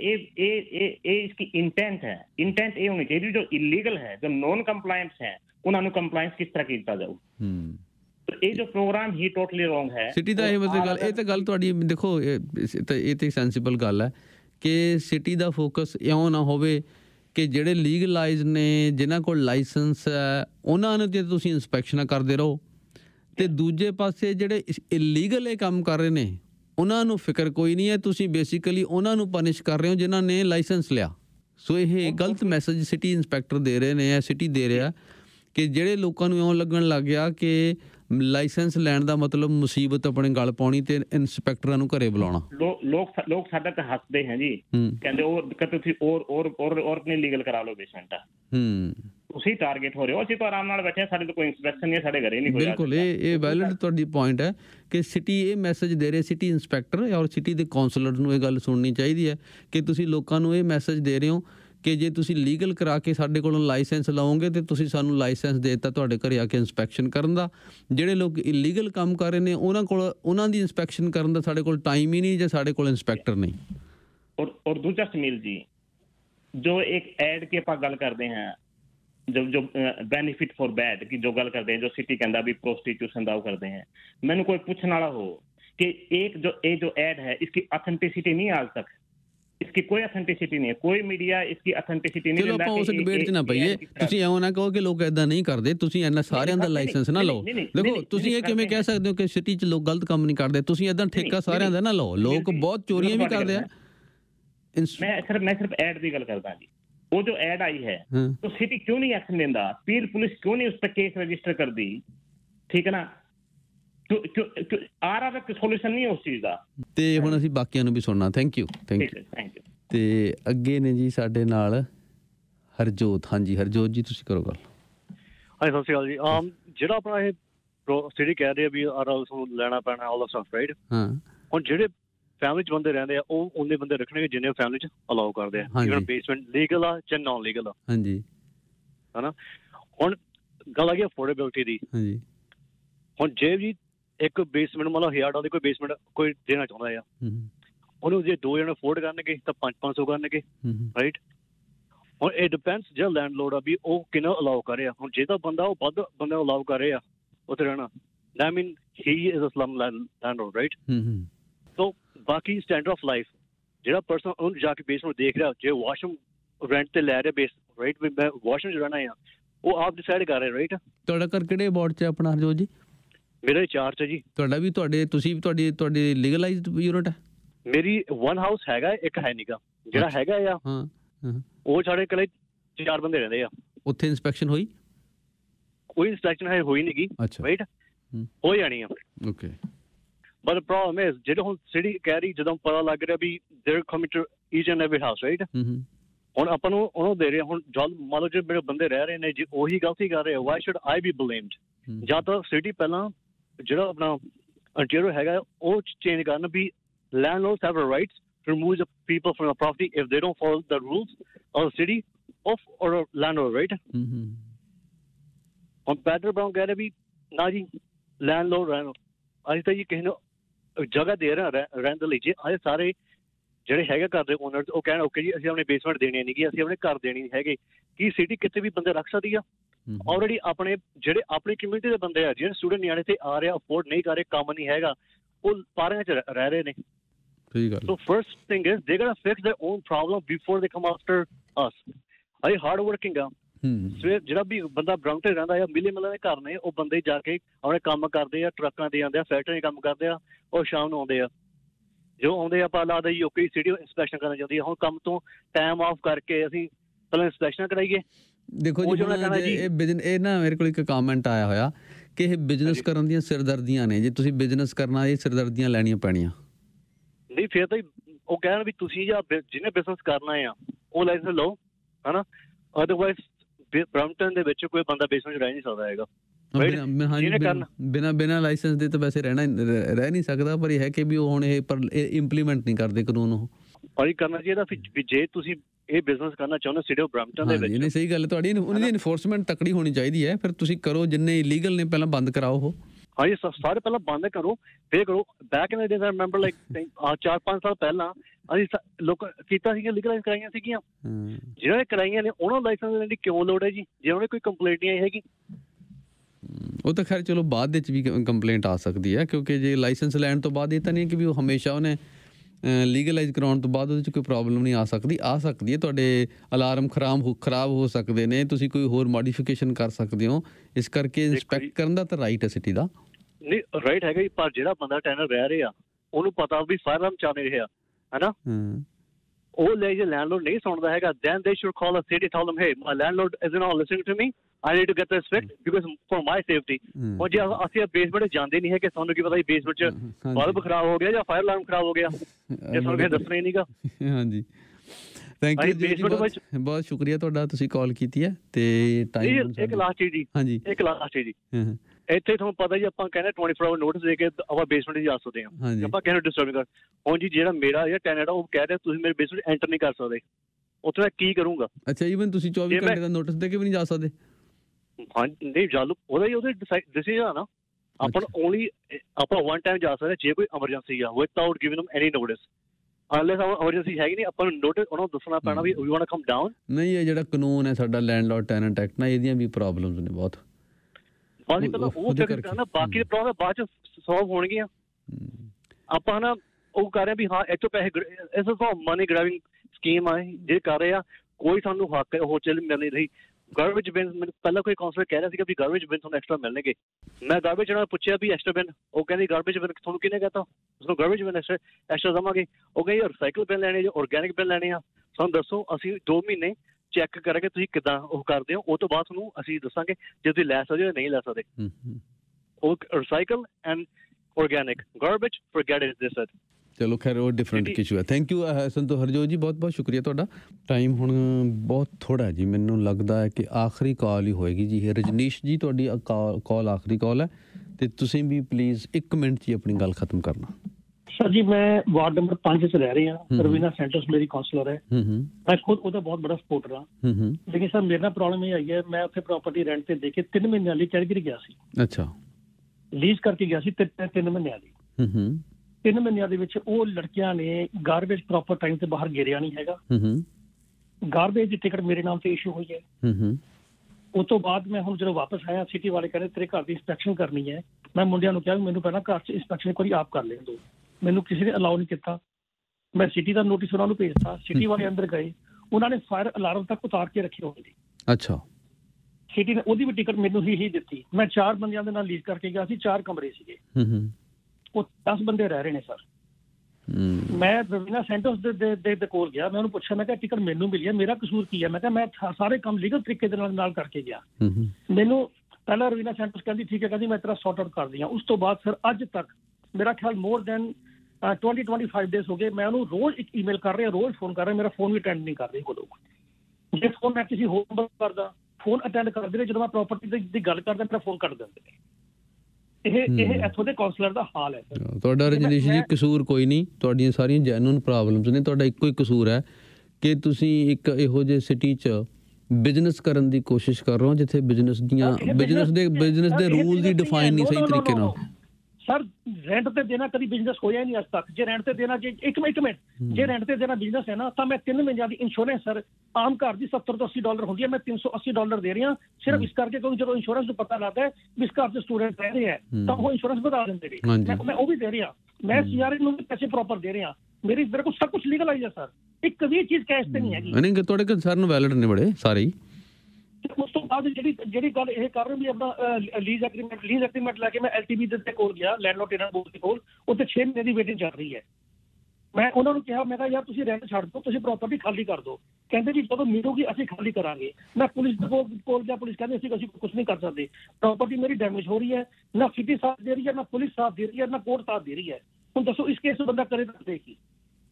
ये इसकी इंटेंट है, इंटेंट ये होनी चाहिए जो इलीगल है, जो नॉन कंप्लायंस है, उन्होंने कंप्लायंस किस तरह किया जाऊ। ਇਹ ਜੋ ਪ੍ਰੋਗਰਾਮ ਹੀ ਟੋਟਲੀ ਰੋਂਗ ਹੈ। ਸਿਟੀ ਦਾ ਇਹ ਮਤਲਬ ਗੱਲ, ਇਹ ਤਾਂ ਗੱਲ ਤੁਹਾਡੀ ਦੇਖੋ, ਇਹ ਤੇ ਸੈਂਸੀਬਲ ਗੱਲ ਹੈ ਕਿ ਸਿਟੀ ਦਾ ਫੋਕਸ ਇਉਂ ਨਾ ਹੋਵੇ ਕਿ ਜਿਹੜੇ ਲੀਗਲਾਈਜ਼ ਨੇ, ਜਿਨ੍ਹਾਂ ਕੋਲ ਲਾਇਸੈਂਸ ਹੈ, ਉਹਨਾਂ ਨੂੰ ਜੇ ਤੁਸੀਂ ਇੰਸਪੈਕਸ਼ਨਾਂ ਕਰਦੇ ਰਹੋ, ਤੇ ਦੂਜੇ ਪਾਸੇ ਜਿਹੜੇ ਇਲੀਗਲ ਇਹ ਕੰਮ ਕਰ ਰਹੇ ਨੇ ਉਹਨਾਂ ਨੂੰ ਫਿਕਰ ਕੋਈ ਨਹੀਂ ਹੈ, ਤੁਸੀਂ ਬੇਸਿਕਲੀ ਉਹਨਾਂ ਨੂੰ ਪਨਿਸ਼ ਕਰ ਰਹੇ ਹੋ ਜਿਨ੍ਹਾਂ ਨੇ ਲਾਇਸੈਂਸ ਲਿਆ। ਸੋ ਇਹ ਗਲਤ ਮੈਸੇਜ ਸਿਟੀ ਇੰਸਪੈਕਟਰ ਦੇ ਰਹੇ ਨੇ, ਸਿਟੀ ਦੇ ਰਿਹਾ ਕਿ ਜਿਹੜੇ ਲੋਕਾਂ ਨੂੰ ਇਉਂ ਲੱਗਣ ਲੱਗ ਗਿਆ ਕਿ ਲਾਇਸੈਂਸ ਲੈਣ ਦਾ ਮਤਲਬ ਮੁਸੀਬਤ ਆਪਣੇ ਗਲ ਪਾਉਣੀ ਤੇ ਇੰਸਪੈਕਟਰਾਂ ਨੂੰ ਘਰੇ ਬੁਲਾਉਣਾ। ਲੋਕ ਸਾਡੇ ਤੇ ਹੱਸਦੇ ਹੈ ਜੀ, ਕਹਿੰਦੇ ਤੁਸੀਂ ਔਰ ਨਹੀਂ ਲੀਗਲ ਕਰਾ ਲਓ ਬੇਸਮੈਂਟ। ਤੁਸੀਂ ਟਾਰਗੇਟ ਹੋ ਰਹੇ ਹੋ, ਅਸੀਂ ਤਾਂ ਆਰਾਮ ਨਾਲ ਬੈਠੇ, ਸਾਡੇ ਤੋਂ ਕੋਈ ਇੰਸਪੈਕਸ਼ਨ ਨਹੀਂ, ਸਾਡੇ ਘਰੇ ਨਹੀਂ ਕੋਈ। ਬਿਲਕੁਲ ਇਹ ਵੈਲਿਡ ਤੁਹਾਡੀ ਪੁਆਇੰਟ ਹੈ ਕਿ ਸਿਟੀ ਇਹ ਮੈਸੇਜ ਦੇ ਰਹੇ, ਸਿਟੀ ਇੰਸਪੈਕਟਰ ਔਰ ਸਿਟੀ ਦੇ ਕਾਉਂਸਲਰ ਨੂੰ ਇਹ ਗੱਲ ਸੁਣਨੀ ਚਾਹੀਦੀ ਹੈ ਕਿ ਤੁਸੀਂ ਲੋਕਾਂ ਨੂੰ ਇਹ ਮੈਸੇਜ ਦੇ ਰਹੇ ਹੋ ਕਿ ਜੇ ਤੁਸੀਂ ਲੀਗਲ ਕਰਾ ਕੇ ਸਾਡੇ ਕੋਲੋਂ ਲਾਇਸੈਂਸ ਲਓਗੇ ਤੇ ਤੁਸੀਂ ਸਾਨੂੰ ਲਾਇਸੈਂਸ ਦੇ ਦਿੱਤਾ ਤੁਹਾਡੇ ਘਰੇ ਆ ਕੇ ਇੰਸਪੈਕਸ਼ਨ ਕਰਨ ਦਾ। ਜਿਹੜੇ ਲੋਕ ਇਲੀਗਲ ਕੰਮ ਕਰ ਰਹੇ ਨੇ ਉਹਨਾਂ ਦੀ ਇੰਸਪੈਕਸ਼ਨ ਕਰਨ ਦਾ ਸਾਡੇ ਕੋਲ ਟਾਈਮ ਹੀ ਨਹੀਂ, ਜਾਂ ਸਾਡੇ ਕੋਲ ਇੰਸਪੈਕਟਰ ਨਹੀਂ। ਔਰ ਦੂਜਾ ਸੁਨੀਲ ਜੀ, ਜੋ ਇੱਕ ਐਡ ਕੀ ਆਪਾਂ ਗੱਲ ਕਰਦੇ ਹਾਂ, जो बेनिफिट फॉर बैड की जो गल करते हैं, जो सिटी कहता भी प्रोस्टिट्यूशन का करते हैं, मैंने कोई पूछने वाला हो कि एक जो एड है इसकी ऑथेंटिसिटी नहीं आज तक, इसकी कोई ऑथेंटिसिटी नहीं है, कोई मीडिया इसकी ऑथेंटिसिटी नहीं ਦਿੰਦਾ। ਚਲੋ ਆਪਾਂ ਉਸ ਡਿਬੇਟ 'ਚ ਨਾ ਪਈਏ, ਤੁਸੀਂ ਐਵੇਂ ਨਾ ਕਹੋ ਕਿ ਲੋਕ ਇਦਾਂ ਨਹੀਂ ਕਰਦੇ, ਤੁਸੀਂ ਇਹਨਾਂ ਸਾਰਿਆਂ ਦਾ ਲਾਇਸੈਂਸ ਨਾ ਲਓ। ਦੇਖੋ ਤੁਸੀਂ ਇਹ ਕਿਵੇਂ ਕਹਿ ਸਕਦੇ ਹੋ ਕਿ ਸਿਟੀ 'ਚ ਲੋਕ ਗਲਤ ਕੰਮ ਨਹੀਂ ਕਰਦੇ, ਤੁਸੀਂ ਇਦਾਂ ਠੇਕਾ ਸਾਰਿਆਂ ਦਾ ਨਾ ਲਓ, ਲੋਕ ਬਹੁਤ ਚੋਰੀਆਂ ਵੀ ਕਰਦੇ ਆ। ਮੈਂ ਸਿਰਫ ਐਡ ਦੀ ਗੱਲ ਕਰਦਾ ਜੀ। वो जो एड आई है तो सिटी क्यों नहीं एक्शन लेता, पीर पुलिस क्यों नहीं उस पर केस रजिस्टर कर दी, ठीक है ना, आ रहा है सॉल्यूशन नहीं है उस चीज का। ਤੇ ਹੁਣ ਅਸੀਂ ਬਾਕੀਆਂ ਨੂੰ ਵੀ ਸੁਣਨਾ। Thank you. ਤੇ ਅੱਗੇ ਨੇ ਜੀ ਸਾਡੇ ਨਾਲ ਹਰਜੋਤ। ਹਾਂਜੀ ਹਰਜੋਤ ਜੀ ਤੁਸੀਂ ਕਰੋ ਗੱਲ। ਹਾਂਜੀ ਸਤਿ ਸ਼੍ਰੀ ਅਕਾਲ ਜੀ। ਜਿਹੜਾ ਆਪਣਾ ਇਹ ਸਿਟੀ ਕਹਿ ਰਹੇ ਵੀ ਆਰ ਆਲਸੋ ਲੈਣਾ ਪੈਣਾ ਆਲ ਦਾ ਸਟਫ ਰਾਈਟ। ਹਾਂ ਹੁਣ ਜਿਹੜੇ ਫੈਮਿਲੀ 'ਚ ਬੰਦੇ ਰਹਿੰਦੇ ਆ ਉਹ ਉਹਨੇ ਬੰਦੇ ਰੱਖਣਗੇ ਜਿੰਨੇ ਫੈਮਿਲੀ 'ਚ ਅਲਾਉ ਕਰਦੇ ਆ, ਈਵਨ ਬੇਸਮੈਂਟ ਲੀਗਲ ਆ ਜਾਂ ਨਾਨ ਲੀਗਲ ਆ। ਹਾਂਜੀ ਹੈ ਨਾ। ਹੁਣ ਗੱਲ ਆ ਗਈ ਅਫੋਰਡੇਬਿਲਿਟੀ ਦੀ। ਹਾਂਜੀ ਹੁਣ ਜੇ ਵੀ ਇੱਕ ਬੇਸਮੈਂਟ ਮਤਲਬ $1000 ਦੀ ਕੋਈ ਬੇਸਮੈਂਟ ਕੋਈ ਦੇਣਾ ਚਾਹੁੰਦਾ ਆ, ਉਹਨੂੰ ਜੇ 2 ਜਣੇ ਅਫੋਰਡ ਕਰਨਗੇ ਤਾਂ 500 ਕਰਨਗੇ, ਰਾਈਟ। ਹੁਣ ਇਹ ਡਿਪੈਂਡਸ ਜਿਹੜਾ ਲੈਂਡਲੋਰਡ ਆ ਵੀ ਉਹ ਕਿੰਨਾ ਅਲਾਉ ਕਰ ਰਿਹਾ। ਹੁਣ ਜੇ ਤਾਂ ਬੰਦਾ ਉਹ ਵੱਧ ਬੰਦਾ ਅਲਾਉ ਕਰ ਰਿਹਾ ਉੱਥੇ ਰਹਿਣਾ, that mean he is a slum landlord, right? So ਬਾਕੀ ਸਟੈਂਡਰਡ ਆਫ ਲਾਈਫ ਜਿਹੜਾ ਪਰਸਨ ਉਹਨੂੰ ਜਾ ਕੇ ਬੇਸਮੈਂਟ ਦੇਖ ਰਿਹਾ, ਜੇ ਵਾਸ਼ਰੂਮ ਰੈਂਟ ਤੇ ਲੈ ਰਿਹਾ ਬੇਸ, ਰਾਈਟ, ਵੀ ਮੈਂ ਵਾਸ਼ਰੂਮ 'ਚ ਰਹਿਣਾ ਆ, ਉਹ ਆਪ ਡਿਸਾਈਡ ਕਰ ਰਿਹਾ, ਰਾਈਟ। ਤੁਹਾਡਾ ਘਰ ਕਿਹੜੇ ਵਾਰਡ 'ਚ ਆਪਣਾ ਹਰਜੋਤ ਜੀ? ਮੇਰਾ 4 'ਚ ਜੀ। ਤੁਹਾਡਾ ਵੀ ਤੁਹਾਡੀ ਲੀਗਲਾਈਜ਼ਡ ਯੂਨਿਟ ਹੈ? ਮੇਰੀ 1 ਹਾਊਸ ਹੈਗਾ, ਇੱਕ ਹੈ ਨੀਗਾ। ਜਿਹੜਾ ਹੈਗਾ ਆ ਉਹ ਸਾਡੇ ਇਕੱਲੇ 4 ਬੰਦੇ ਰਹਿੰਦੇ ਆ। ਉੱਥੇ ਇੰਸਪੈਕਸ਼ਨ ਹੋਈ? ਕੋਈ ਇੰਸਪੈਕਸ਼ਨ ਹੈ ਹੋਈ ਨੀਗੀ, ਰਾਈਟ, ਹੋ ਜਾਣੀ ਆ। ਓਕੇ। ਬਟ ਪ੍ਰੋਬਲਮ ਇਜ਼ ਜਿਹੜੇ ਹੁਣ ਸਿਟੀ ਕਹਿ ਰਹੀ ਜਦੋਂ ਪਤਾ ਲੱਗ ਰਿਹਾ ਵੀ they're coming to each and every house, right. ਹੁਣ ਆਪਾਂ ਨੂੰ ਉਹਨੂੰ ਦੇ ਰਹੇ ਹੁਣ ਜਦ ਮੰਨ ਲਓ ਜੇ ਮੇਰੇ ਬੰਦੇ ਰਹਿ ਰਹੇ ਨੇ ਜੇ ਉਹੀ ਗਲਤੀ ਕਰ ਰਹੇ ਆ, why should I be blamed? ਜਾਂ ਤਾਂ ਸਿਟੀ ਪਹਿਲਾਂ ਜਿਹੜਾ ਆਪਣਾ ਅੰਟੀਰੀਅਰ ਹੈਗਾ ਉਹ ਚੇਂਜ ਕਰਨ ਵੀ landlords have a right to remove the people from the property if they don't follow the rules of the city or a landlord, right? ਹੁਣ ਪੈਟਰ brown ਕਹਿ ਰਹੇ ਵੀ ਨਾ ਜੀ ਲੈਂਡਲੋਰਡ ਰਹਿਣ, ਅਸੀਂ ਤਾਂ ਜੀ ਕਿਸੇ ਨੂੰ ਜਗ੍ਹਾ ਦੇ ਰਹੇ ਰਹਿਣ ਦੇ ਲਈ। ਜੇ ਅਸੀਂ ਸਾਰੇ ਜਿਹੜੇ ਹੈਗੇ ਘਰ ਦੇ ਓਨਰਸ ਉਹ ਕਹਿਣ ਓਕੇ ਜੀ ਅਸੀਂ ਆਪਣੇ ਬੇਸਮੈਂਟ ਦੇਣੀ ਨਹੀਂ ਗੀ, ਅਸੀਂ ਆਪਣੇ ਘਰ ਦੇਣੀ ਨਹੀਂ ਹੈਗੇ, ਕੀ ਸਿਟੀ ਕਿਤੇ ਵੀ ਬੰਦੇ ਰੱਖ ਸਕਦੀ ਆ? ਆਲਰੇਡੀ ਆਪਣੇ ਜਿਹੜੇ ਆਪਣੀ ਕਮਿਊਨਿਟੀ ਦੇ ਬੰਦੇ ਆ, ਜਿਹੜੇ ਸਟੂਡੈਂਟ ਨਿਆਣੇ ਤੇ ਆ ਰਹੇ, ਅਫੋਰਡ ਨਹੀਂ ਕਰ ਰਹੇ, ਕੰਮ ਨਹੀਂ ਹੈਗਾ, ਉਹ ਪਾਰਿਆਂ 'ਚ ਰਹਿ ਰਹੇ ਨੇ। So first thing is they gotta fix their own problem before they come after us. ਅਸੀਂ ਹਾਰਡ ਵਰਕਿੰਗ ਆ। ਸਵੇਰ ਜਿਹੜਾ ਵੀ ਬੰਦਾ ਬਰਾਂਟੇ ਰਹਿੰਦਾ ਆ, ਮਿਲੇ ਮਿਲੇ ਦੇ ਘਰ ਨੇ, ਉਹ ਬੰਦੇ ਜਾ ਕੇ ਆਪਣੇ ਕੰਮ ਕਰਦੇ ਆ, ਟਰੱਕਾਂ ਤੇ ਜਾਂਦੇ ਆ, ਫੈਕਟਰੀ ਕੰਮ ਕਰਦੇ ਆ, ਉਹ ਸ਼ਾਮ ਨੂੰ ਆਉਂਦੇ ਆ। ਜੋ ਆਉਂਦੇ ਆਪਾਂ ਲੱਗਦਾ ਜੀ ਓਕੇ ਸਿਟੀ ਇੰਸਪੈਕਸ਼ਨ ਕਰਨਾ ਚਾਹੁੰਦੀ ਆ। ਹੁਣ ਕੰਮ ਤੋਂ ਟਾਈਮ ਆਫ ਕਰਕੇ ਅਸੀਂ ਪਹਿਲਾਂ ਇੰਸਪੈਕਸ਼ਨ ਕਰਾਈਏ। ਦੇਖੋ ਜੀ ਇਹ ਨਾ ਮੇਰੇ ਕੋਲ ਇੱਕ ਕਮੈਂਟ ਆਇਆ ਹੋਇਆ ਕਿ ਇਹ ਬਿਜ਼ਨਸ ਕਰਨ ਦੀਆਂ ਸਿਰਦਰਦੀਆਂ ਨੇ। ਜੇ ਤੁਸੀਂ ਬਿਜ਼ਨਸ ਕਰਨਾ ਇਹ ਸਿਰਦਰਦੀਆਂ ਲੈਣੀਆਂ ਪੈਣੀਆਂ। ਨਹੀਂ ਫਿਰ ਤਾਂ ਉਹ ਕਹਿਣ ਵੀ ਤੁਸੀਂ ਜਾਂ ਜਿਹਨੇ ਬਿਜ਼ਨਸ ਕਰਨਾ ਆ ਉਹ ਲਾਇਸੈਂਸ ਲਓ, ਹੈ ਨਾ। ਅਦਰਵਾਈਜ਼ ਬ੍ਰੈਂਪਟਨ ਦੇ ਵਿੱਚ ਕੋਈ ਬੰਦਾ ਬੇਸਮੈਂਟ 'ਚ ਰਹਿ ਨਹੀਂ ਸਕਦਾ ਹੈਗਾ। ਬਿਨਾਂ ਲਾਇਸੈਂਸ ਦੇ ਤਾਂ ਵੈਸੇ ਰਹਿ ਨਹੀਂ ਸਕਦਾ, ਪਰ ਇਹ ਹੈ ਕਿ ਵੀ ਉਹ ਹੁਣ ਇਹ ਇੰਪਲੀਮੈਂਟ ਨਹੀਂ ਕਰਦੇ ਕਾਨੂੰਨ। ਉਹ ਪਰ ਕਰਨਾ ਚਾਹੀਦਾ ਵੀ ਜੇ ਤੁਸੀਂ ਇਹ ਬਿਜ਼ਨਸ ਕਰਨਾ ਚਾਹੁੰਦੇ ਸਿਟੀ ਆਫ ਬ੍ਰੈਂਪਟਨ ਦੇ ਵਿੱਚ। ਨਹੀਂ ਸਹੀ ਗੱਲ ਤੁਹਾਡੀ, ਉਹਨਾਂ ਦੀ ਇਨਫੋਰਸਮੈਂਟ ਤਕੜੀ ਹੋਣੀ ਚਾਹੀਦੀ ਹੈ। ਫਿਰ ਤੁਸੀਂ ਕਰੋ, ਜਿੰਨੇ ਇਲੀਗਲ ਨੇ ਪਹਿਲਾਂ ਬੰਦ ਕਰਾਓ ਉਹ। ਹਾਂਜੀ ਸਾਰੇ ਪਹਿਲਾਂ ਬੰਦ ਕਰੋ ਫਿਰ ਕਰੋ। Back in the days I remember like 4-5 ਸਾਲ ਪਹਿਲਾਂ ਅਸੀਂ ਲੋਕ ਕੀਤਾ ਸੀਗਾ, ਲੀਗਲਾਈਜ਼ ਕਰਾਈਆਂ ਸੀਗੀਆਂ। ਜਿਹਨਾਂ ਨੇ ਕਰਾਈਆਂ ਨੇ ਉਹਨਾਂ ਨੂੰ ਲਾਇਸੈਂਸ ਦੇਣ ਦੀ ਕਿਉਂ ਲੋੜ ਹੈ ਜੀ, ਜੇ ਉਹਨਾਂ ਨੇ ਕੋਈ ਕੰਪਲੇਂਟ ਨਹੀਂ ਆਈ ਹੈਗੀ? ਉਹ ਤਾਂ ਖੈਰ ਚਲੋ ਬਾਅਦ ਵਿੱਚ ਵੀ ਕੰਪਲੇਂਟ ਆ ਸਕਦੀ ਹੈ, ਕਿਉਂਕਿ ਜੇ ਲਾਇਸੈਂਸ ਲੈਣ ਤੋਂ ਬਾਅਦ ਇਹ ਤਾਂ ਨਹੀਂ ਕਿ ਵੀ ਉਹ ਹਮੇਸ਼ਾ ਉਹਨੇ ਲੀਗਲਾਈਜ਼ ਕਰਾਉਣ ਤੋਂ ਬਾਅਦ ਉਹਦੇ 'ਚ ਕੋਈ ਪ੍ਰੋਬਲਮ ਨਹੀਂ ਆ ਸਕਦੀ ਹੈ। ਤੁਹਾਡੇ ਅਲਾਰਮ ਖਰਾਬ ਹੋ ਸਕਦੇ ਨੇ, ਤੁਸੀਂ ਕੋਈ ਹੋਰ ਮੋਡੀਫਿਕੇਸ਼ਨ ਕਰ ਸਕਦੇ ਹੋ। ਇਸ ਕਰਕੇ ਇੰਸਪੈਕਟ ਕਰਨ ਦਾ ਤਾਂ ਰਾਈਟ ਹੈ ਸਿਟੀ ਦਾ। ਨਹੀਂ ਰਾਈਟ ਹੈਗਾ ਜੀ, ਪਰ ਜਿਹੜਾ ਬੰਦਾ ਟੈਨਰ ਰਹਿ ਰਿਹਾ ਉਹਨੂੰ ਪਤਾ ਵੀ ਫਾਇਰ ਅਲਾਰਮ ਚੱਲ ਨਹੀਂ ਰਿਹਾ, ਹੈ ਨਾ। ਉਹ ਜੇ ਲੈਂਡਲੋਰਡ ਨਹੀਂ ਸੁਣਦਾ ਹੈਗਾ, then they should call the city, tell them, hey, my landlord isn't all listening to me, I need to get this fixed because for my safety. ਹੁਣ ਜੇ ਅਸੀਂ ਬੇਸਮੈਂਟ ਜਾਂਦੇ ਨਹੀਂ ਹੈ ਕਿ ਸਾਨੂੰ ਕੀ ਪਤਾ ਬੇਸਮੈਂਟ 'ਚ ਬਲਬ ਖਰਾਬ ਹੋ ਗਿਆ ਜਾਂ ਫਾਇਰ ਅਲਾਰਮ ਖਰਾਬ ਹੋ ਗਿਆ, ਜੇ ਸਾਨੂੰ ਕਿਸੇ ਦੱਸਣਾ ਹੀ ਨਹੀਂਗਾ। ਹਾਂਜੀ ਥੈਂਕ ਯੂ ਜੀ, ਬਹੁਤ ਸ਼ੁਕਰੀਆ ਤੁਹਾਡਾ, ਤੁਸੀਂ ਕਾਲ ਕੀਤੀ ਹੈ। ਤੇ ਟਾਈਮ ਇੱਕ ਲਾਸਟ ਚੀਜ਼ ਜੀ, ਹਾਂਜੀ ਇੱਕ ਲਾਸਟ ਚੀਜ਼ ਜੀ, ਇੱਥੇ ਤੁਹਾਨੂੰ ਪਤਾ ਜੀ ਆਪਾਂ ਕਹਿੰਦੇ 24 ਆਵਰ ਨੋਟਿਸ ਦੇ ਕੇ ਆਪਾਂ ਬੇਸਮੈਂਟ 'ਚ ਜਾ ਸਕਦੇ ਹਾਂ, ਆਪਾਂ ਕਿਸੇ ਨੂੰ ਡਿਸਟਰਬ ਕਰ। ਹੁਣ ਜੀ ਜਿਹੜਾ ਮੇਰਾ ਜਿਹੜਾ ਟੈਨੈਂਟ ਉਹ ਕਹਿ ਰਿਹਾ ਤੁਸੀਂ ਮੇਰੇ ਬੇਸਮੈਂਟ ਐਂਟਰ ਨਹੀਂ ਕਰ ਸਕਦੇ, ਉੱਥੇ ਮੈਂ ਕੀ ਕਰੂੰਗਾ? ਅੱਛਾ ਈਵਨ ਤੁਸੀਂ 24 ਘੰਟੇ ਦਾ ਨੋਟਿਸ ਦੇ ਕੇ ਵੀ ਨਹੀਂ ਜਾ ਸਕਦੇ? ਹਾਂ ਨਹੀਂ ਜਾ ਲਓ, ਉਹਦੇ ਡਿਸੀਜਨ ਆ ਨਾ। ਆਪਾਂ ਨੂੰ ਓਨਲੀ ਆਪਾਂ ਵਨ ਟਾਈਮ ਜਾ ਸਕਦੇ ਜੇ ਕੋਈ ਐਮਰਜੈਂਸੀ ਆ, without giving them any notice. Unless emergency ਹੈਗੀ ਨਹੀਂ, ਆਪਾਂ ਨੂੰ ਨੋਟਿਸ ਉਹਨਾਂ ਨੂੰ ਦੱਸਣਾ ਪੈਣਾ ਵੀ we want to come down. ਨਹੀਂ ਇਹ ਜਿਹੜਾ ਕਾਨੂੰਨ ਹੈ ਸਾਡਾ ਲੈਂਡਲੋਰਡ ਟੈਨੈਂਟ ਐਕਟ ਨਾ, ਇਹਦੀਆਂ ਵੀ ਪ੍ਰੋਬਲਮਸ ਨੇ ਬਹੁਤ। ਬਾਕੀ ਪਹਿਲਾਂ ਉਹ ਫਿਕਰ ਕਰਨਾ, ਬਾਕੀ ਦੇ ਪ੍ਰੋਬਲਮ ਬਾਅਦ 'ਚ ਸੋਲਵ ਹੋਣਗੀਆਂ। ਆਪਾਂ ਨਾ ਉਹ ਕਰ ਰਹੇ ਵੀ ਹਾਂ ਇੱਥੋਂ ਪੈਸੇ, ਇਸ ਮਨੀ ਗ੍ਰੈਬਿੰਗ ਸਕੀਮ ਆ ਜੇ ਕਰ ਰਹੇ ਆ, ਕੋਈ ਸਾਨੂੰ ਹੱਕ ਉਹ ਚੱਲ ਮਿਲ ਨਹੀਂ ਰਹੀ। ਗਾਰਬੇਜ ਬਿਨ, ਮੈਨੂੰ ਪਹਿਲਾਂ ਕੋਈ ਕਾਉਂਸਲਰ ਕਹਿ ਰਿਹਾ ਸੀਗਾ ਵੀ ਗਾਰਬੇਜ ਬਿਨ ਤੁਹਾਨੂੰ ਐਕਸਟਰਾ ਮਿਲਣਗੇ। ਮੈਂ ਗਾਰਬੇਜ ਨਾਲ ਪੁੱਛਿਆ ਵੀ ਐਕਸਟਰਾ ਬਿਨ, ਉਹ ਕਹਿੰਦੀ ਗਾਰਬੇਜ ਬਿਨ ਤੁਹਾਨੂੰ ਕਿਹਨੇ ਕਹਤਾ ਉਸਨੂੰ ਗਾਰਬੇਜ ਬਿਨ ਐਕਸਟਰਾ ਦੇਵਾਂਗੇ। ਉਹ ਕਹਿੰਦੇ ਰਿਸਾਈਕਲ ਬਿਨ ਲੈਣੇ ਜਾਂ ਔਰਗੈਨਿਕ ਬਿਨ ਲੈਣੇ ਆ, ਸਾਨੂੰ ਦੱਸੋ, ਅਸੀਂ 2 ਮਹੀਨੇ ਚੈੱਕ ਕਰਾਂਗੇ ਤੁਸੀਂ ਕਿੱਦਾਂ ਉਹ ਕਰਦੇ ਹੋ, ਉਹ ਤੋਂ ਬਾਅਦ ਤੁਹਾਨੂੰ ਅਸੀਂ ਦੱਸਾਂਗੇ ਜੇ ਤੁਸੀਂ ਲੈ ਸਕਦੇ ਹੋ ਨਹੀਂ ਲੈ ਸਕਦੇ। ਉਹ recycle and organic, garbage forget it this sad. ਚਲੋ ਖੈਰ ਉਹ ਡਿਫਰੈਂਟ ਇਸ਼ੂ ਹੈ। ਥੈਂਕ ਯੂ ਸੰਤੋ ਹਰਜੋਤ ਜੀ, ਬਹੁਤ ਬਹੁਤ ਸ਼ੁਕਰੀਆ ਤੁਹਾਡਾ। ਟਾਈਮ ਹੁਣ ਬਹੁਤ ਥੋੜ੍ਹਾ ਜੀ, ਮੈਨੂੰ ਲੱਗਦਾ ਹੈ ਕਿ ਆਖਰੀ ਕਾਲ ਹੀ ਹੋਏਗੀ ਜੀ। ਰਜਨੀਸ਼ ਜੀ ਤੁਹਾਡੀ ਕਾਲ ਆਖਰੀ ਕਾਲ ਹੈ, ਅਤੇ ਤੁਸੀਂ ਵੀ ਪਲੀਜ਼ 1 ਮਿੰਟ 'ਚ ਹੀ ਆਪਣੀ ਗੱਲ ਖਤਮ ਕਰਨਾ। ਸਰ ਜੀ ਮੈਂ ਵਾਰਡ ਨੰਬਰ 5 ਚ ਰਹਿ ਰਿਹਾ, ਰਵੀਨਾ ਸੈਂਟਰਸ ਮੇਰੀ ਕਾਉਂਸਲਰ ਹੈ। ਮੈਂ ਖੁਦ ਉਹਦਾ ਬਹੁਤ ਬੜਾ ਸਪੋਰਟਰ ਹਾਂ। ਲੇਕਿਨ ਸਰ ਮੇਰੇ ਨਾਲ ਪ੍ਰੋਬਲਮ ਇਹ ਆਈ ਹੈ, ਮੈਂ ਉੱਥੇ ਪ੍ਰਾਪਰਟੀ ਰੈਂਟ ਤੇ ਦੇ ਕੇ 3 ਮਹੀਨਿਆਂ ਲਈ ਕੈਲਗਰੀ ਗਿਆ ਸੀ। ਅੱਛਾ। ਲੀਜ਼ ਕਰਕੇ ਗਿਆ ਸੀ 3 ਮਹੀਨਿਆਂ ਦੀ। 3 ਮਹੀਨਿਆਂ ਦੇ ਵਿੱਚ ਉਹ ਲੜਕੀਆਂ ਨੇ ਗਾਰਬੇਜ ਪ੍ਰੋਪਰ ਟਾਈਮ ਤੇ ਬਾਹਰ ਗੇਰਿਆ ਨਹੀਂ ਹੈਗਾ। ਗਾਰਬੇਜ ਦੀ ਟਿਕਟ ਮੇਰੇ ਨਾਮ ਤੇ ਇਸ਼ੂ ਹੋਈ ਹੈ। ਉਸ ਤੋਂ ਬਾਅਦ ਮੈਂ ਹੁਣ ਜਦੋਂ ਵਾਪਸ ਆਇਆ, ਸਿਟੀ ਵਾਲੇ ਕਹਿੰਦੇ ਤੇਰੇ ਘਰ ਦੀ ਇੰਸਪੈਕਸ਼ਨ ਕਰਨੀ ਹੈ। ਮੈਂ ਮੁੰਡਿਆਂ ਨੂੰ ਕਿਹਾ ਮੈਨੂੰ ਪਹਿਲਾਂ ਘਰ 'ਚ ਇੰਸਪੈਕਸ਼ਨ ਇੱਕ ਵਾਰੀ ਆਪ ਕਰ ਲੈਣ ਦਿਓ। ਮੈਨੂੰ ਕਿਸੇ ਨੇ ਅਲਾਉ ਨਹੀਂ ਕੀਤਾ। ਮੈਂ ਸਿਟੀ ਦਾ ਨੋਟਿਸ ਉਹਨਾਂ ਨੂੰ ਭੇਜਤਾ। ਸਿਟੀ ਵਾਲੇ ਅੰਦਰ ਗਏ, ਉਹਨਾਂ ਨੇ ਫਾਇਰ ਅਲਾਰਮ ਤੱਕ ਉਤਾਰ ਕੇ ਰੱਖੇ ਹੋਏ ਸੀ। ਅੱਛਾ। ਸਿਟੀ ਨੇ ਉਹਦੀ ਵੀ ਟਿਕਟ ਮੈਨੂੰ ਹੀ ਦਿੱਤੀ। ਮੈਂ 4 ਬੰਦਿਆਂ ਦੇ ਨਾਲ ਲੀਜ਼ ਕਰਕੇ ਗਿਆ ਸੀ, 4 ਕਮਰੇ ਸੀਗੇ। ਉਹ 10 ਬੰਦੇ ਰਹਿ ਰਹੇ ਨੇ ਸਰ। ਮੈਂ ਰਵੀਨਾ ਸੈਂਟਰਸ ਦੇ ਕੋਲ ਗਿਆ, ਮੈਂ ਉਹਨੂੰ ਪੁੱਛਿਆ, ਮੈਂ ਕਿਹਾ ਟਿਕਟ ਮੈਨੂੰ ਮਿਲੀ ਹੈ, ਮੇਰਾ ਕਸੂਰ ਕੀ ਹੈ? ਮੈਂ ਕਿਹਾ ਮੈਂ ਸਾਰੇ ਕੰਮ ਲੀਗਲ ਤਰੀਕੇ ਦੇ ਨਾਲ ਕਰਕੇ ਗਿਆ। ਮੈਨੂੰ ਪਹਿਲਾਂ ਰਵੀਨਾ ਸੈਂਟਰਸ ਕਹਿੰਦੀ ਠੀਕ ਹੈ, ਕਹਿੰਦੀ ਮੈਂ ਤੇਰਾ ਸੌਟ ਆਊਟ ਕਰਦੀ ਹਾਂ। ਉਸ ਤੋਂ ਬਾਅਦ ਸਰ ਅੱਜ ਤੱਕ ਮੇਰਾ ਖਿਆਲ ਮੋਰ ਦੈਨ 20-25 ਡੇਜ਼ ਹੋ ਗਏ, ਮੈਂ ਉਹਨੂੰ ਰੋਜ਼ ਇੱਕ ਈਮੇਲ ਕਰ ਰਿਹਾ, ਰੋਜ਼ ਫੋਨ ਕਰ ਰਿਹਾ, ਮੇਰਾ ਫੋਨ ਵੀ ਅਟੈਂਡ ਨਹੀਂ ਕਰ ਰਹੀ ਉਹ ਲੋਕ। ਜੇ ਫੋਨ ਮੈਂ ਕਿਸੇ ਹੋਰ ਨੰਬਰ ਕਰਦਾ, ਫੋਨ ਅਟੈਂਡ ਕਰਦੇ ਨੇ, ਜਦੋਂ ਮੈਂ ਪ੍ਰਾਪਰਟੀ ਦੀ ਗੱਲ ਕਰਦਾ ਮੇਰਾ ਫੋਨ ਕੱਟ ਦਿੰਦੇ ਨੇ। ਇਹ ਇੱਥੋਂ ਦੇ ਕਾਉਂਸਲਰ ਦਾ ਹਾਲ ਹੈ। ਤੁਹਾਡਾ ਰਜਨੀਸ਼ ਜੀ ਕਸੂਰ ਕੋਈ ਨਹੀਂ, ਤੁਹਾਡੀਆਂ ਸਾਰੀਆਂ ਜੈਨੂਨ ਪ੍ਰੋਬਲਮਸ ਨੇ। ਤੁਹਾਡਾ ਇੱਕੋ ਹੀ ਕਸੂਰ ਹੈ ਕਿ ਤੁਸੀਂ ਇੱਕ ਇਹੋ ਜਿਹੇ ਸਿਟੀ 'ਚ ਬਿਜ਼ਨਸ ਕਰਨ ਦੀ ਕੋਸ਼ਿਸ਼ ਕਰ ਰਹੇ ਹੋ ਜਿੱਥੇ ਬਿਜ਼ਨਸ ਦੇ ਰੂਲ ਦੀ ਡਿਫਾਈਨ ਨਹੀਂ ਸਹੀ ਤਰੀਕੇ ਨਾਲ। ਸਰ ਰੈਂਟ ਤੇ ਦੇਣਾ ਕਦੀ ਬਿਜ਼ਨਸ ਹੋਇਆ ਹੀ ਨਹੀਂ ਅੱਜ ਤੱਕ। ਜੇ ਰੈਂਟ ਤੇ ਦੇਣਾ, ਜੇ ਇੱਕ ਮਿੰਟ ਜੇ ਰੈਂਟ ਤੇ ਦੇਣਾ ਬਿਜ਼ਨਸ ਹੈ ਨਾ, ਤਾਂ ਮੈਂ 3 ਮਹੀਨਿਆਂ ਦੀ ਇੰਸ਼ੋਰੈਂਸ ਸਰ ਆਮ ਘਰ ਦੀ $70 ਤੋਂ $80 ਹੁੰਦੀ ਹੈ, ਮੈਂ $380 ਦੇ ਰਿਹਾ ਸਿਰਫ ਇਸ ਕਰਕੇ ਕਿਉਂਕਿ ਜਦੋਂ ਇੰਸ਼ੋਰੈਂਸ ਨੂੰ ਪਤਾ ਲੱਗਦਾ ਹੈ ਵੀ ਇਸ ਘਰ 'ਚ ਸਟੂਡੈਂਟ ਰਹਿ ਰਹੇ ਹੈ ਤਾਂ ਉਹ ਇੰਸ਼ੋਰੈਂਸ ਵਧਾ ਦਿੰਦੇ ਨੇ। ਮੈਂ ਉਹ ਵੀ ਦੇ ਰਿਹਾ, ਮੈਂ CRA ਨੂੰ ਵੀ ਪੈਸੇ ਪ੍ਰੋਪਰ ਦੇ ਰਿਹਾ। ਮੇਰੇ ਕੋਲ ਸਭ ਕੁਝ ਲੀਗਲਾਈਜ਼ ਹੈ ਸਰ, ਇੱਕ ਵੀ ਚੀਜ਼ ਕੈਸ਼ ਤੇ ਨਹੀਂ ਹੈਗੀ। ਨਹੀਂ, ਤੁਹਾਡੇ ਕੰਸਰਨ ਵੈਲਿਡ ਨੇ ਬੜੇ ਸਾਰੇ ਹੀ। ਉਸ ਤੋਂ ਬਾਅਦ ਜਿਹੜੀ ਗੱਲ ਇਹ ਕਰ ਰਹੇ ਵੀ ਆਪਣਾ ਲੀਜ਼ ਐਗਰੀਮੈਂਟ ਲੈ ਕੇ ਮੈਂ LTB ਦੇ ਕੋਲ ਗਿਆ, ਲੈਂਡਲੋਰਡ ਟੈਨੈਂਟ ਬੋਰਡ ਦੇ ਕੋਲ। ਉੱਥੇ 6 ਮਹੀਨੇ ਦੀ ਵੇਟਿੰਗ ਚੱਲ ਰਹੀ ਹੈ। ਮੈਂ ਉਹਨਾਂ ਨੂੰ ਕਿਹਾ, ਮੈਂ ਕਿਹਾ ਯਾਰ ਤੁਸੀਂ ਰੈਂਟ ਛੱਡ ਦਿਓ, ਤੁਸੀਂ ਪ੍ਰਾਪਰਟੀ ਖਾਲੀ ਕਰ ਦਿਓ। ਕਹਿੰਦੇ ਜੀ ਜਦੋਂ ਮਿਲੂਗੀ ਅਸੀਂ ਖਾਲੀ ਕਰਾਂਗੇ। ਮੈਂ ਪੁਲਿਸ ਦੇ ਕੋਲ ਗਿਆ, ਪੁਲਿਸ ਕਹਿੰਦੀ ਅਸੀਂ ਕੁਝ ਨਹੀਂ ਕਰ ਸਕਦੇ, ਪ੍ਰਾਪਰਟੀ ਮੇਰੀ ਡੈਮੇਜ ਹੋ ਰਹੀ ਹੈ। ਨਾ ਸਿਟੀ ਸਾਥ ਦੇ ਰਹੀ ਹੈ, ਨਾ ਪੁਲਿਸ ਸਾਥ ਦੇ ਰਹੀ ਹੈ, ਨਾ ਕੋਰਟ ਸਾਥ ਦੇ ਰਹੀ ਹੈ। ਹੁਣ ਦੱਸੋ ਇਸ ਕੇਸ ਬੰਦਾ ਕਰੇ ਤਾਂ ਕਰੇ ਕੀ?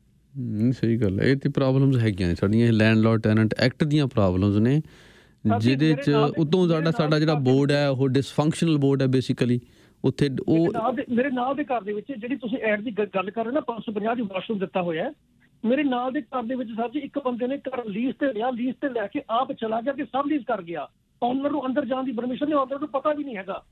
ਸਹੀ ਗੱਲ ਹੈ। ਇਹ ਤੇ ਪ੍ਰੋਬਲਮਸ ਹੈਗੀਆਂ ਨੇ ਸਾਡੀਆਂ, ਲੈਂਡਲੋਰਡ ਟੈਨੈਂਟ ਐਕਟ ਦੀਆਂ ਪ੍ਰੋਬਲਮਸ ਨੇ, ਜਿਹਦੇ 'ਚ ਉਤੋਂ ਸਾਡਾ ਜਿਹੜਾ ਬੋਰਡ ਹੈ ਉਹ ਡਿਸਫੰਕਸ਼ਨਲ ਬੋਰਡ ਹੈ ਬੇਸਿਕਲੀ। ਉੱਥੇ ਉਹ ਮੇਰੇ ਨਾਲ ਦੇ ਘਰ ਦੇ ਵਿੱਚ ਜਿਹੜੀ ਤੁਸੀਂ ਐਡ ਦੀ ਗੱਲ ਕਰ ਰਹੇ ਨਾ, 550 ਦੀ ਵਾਸ਼ਰੂਮ ਦਿੱਤਾ ਹੋਇਆ। ਮੇਰੇ ਨਾਲ ਦੇ ਘਰ ਦੇ ਵਿੱਚ ਸਰ ਜੀ ਇੱਕ ਬੰਦੇ ਨੇ ਘਰ ਲੀਜ਼ ਤੇ ਲਿਆ, ਲੀਜ਼ ਤੇ ਲੈ ਕੇ ਆਪ ਚਲਾ ਗਿਆ ਕਿ ਸਭ ਲੀਜ਼ ਕਰ ਗਿਆ। ਓਨਰ ਨੂੰ ਅੰਦਰ ਜਾਣ ਦੀ ਪਰਮਿਸ਼ਨ ਨਹੀਂ, ਓਨਰ ਨੂੰ ਪਤਾ ਵੀ ਨਹੀਂ ਹੈਗਾ।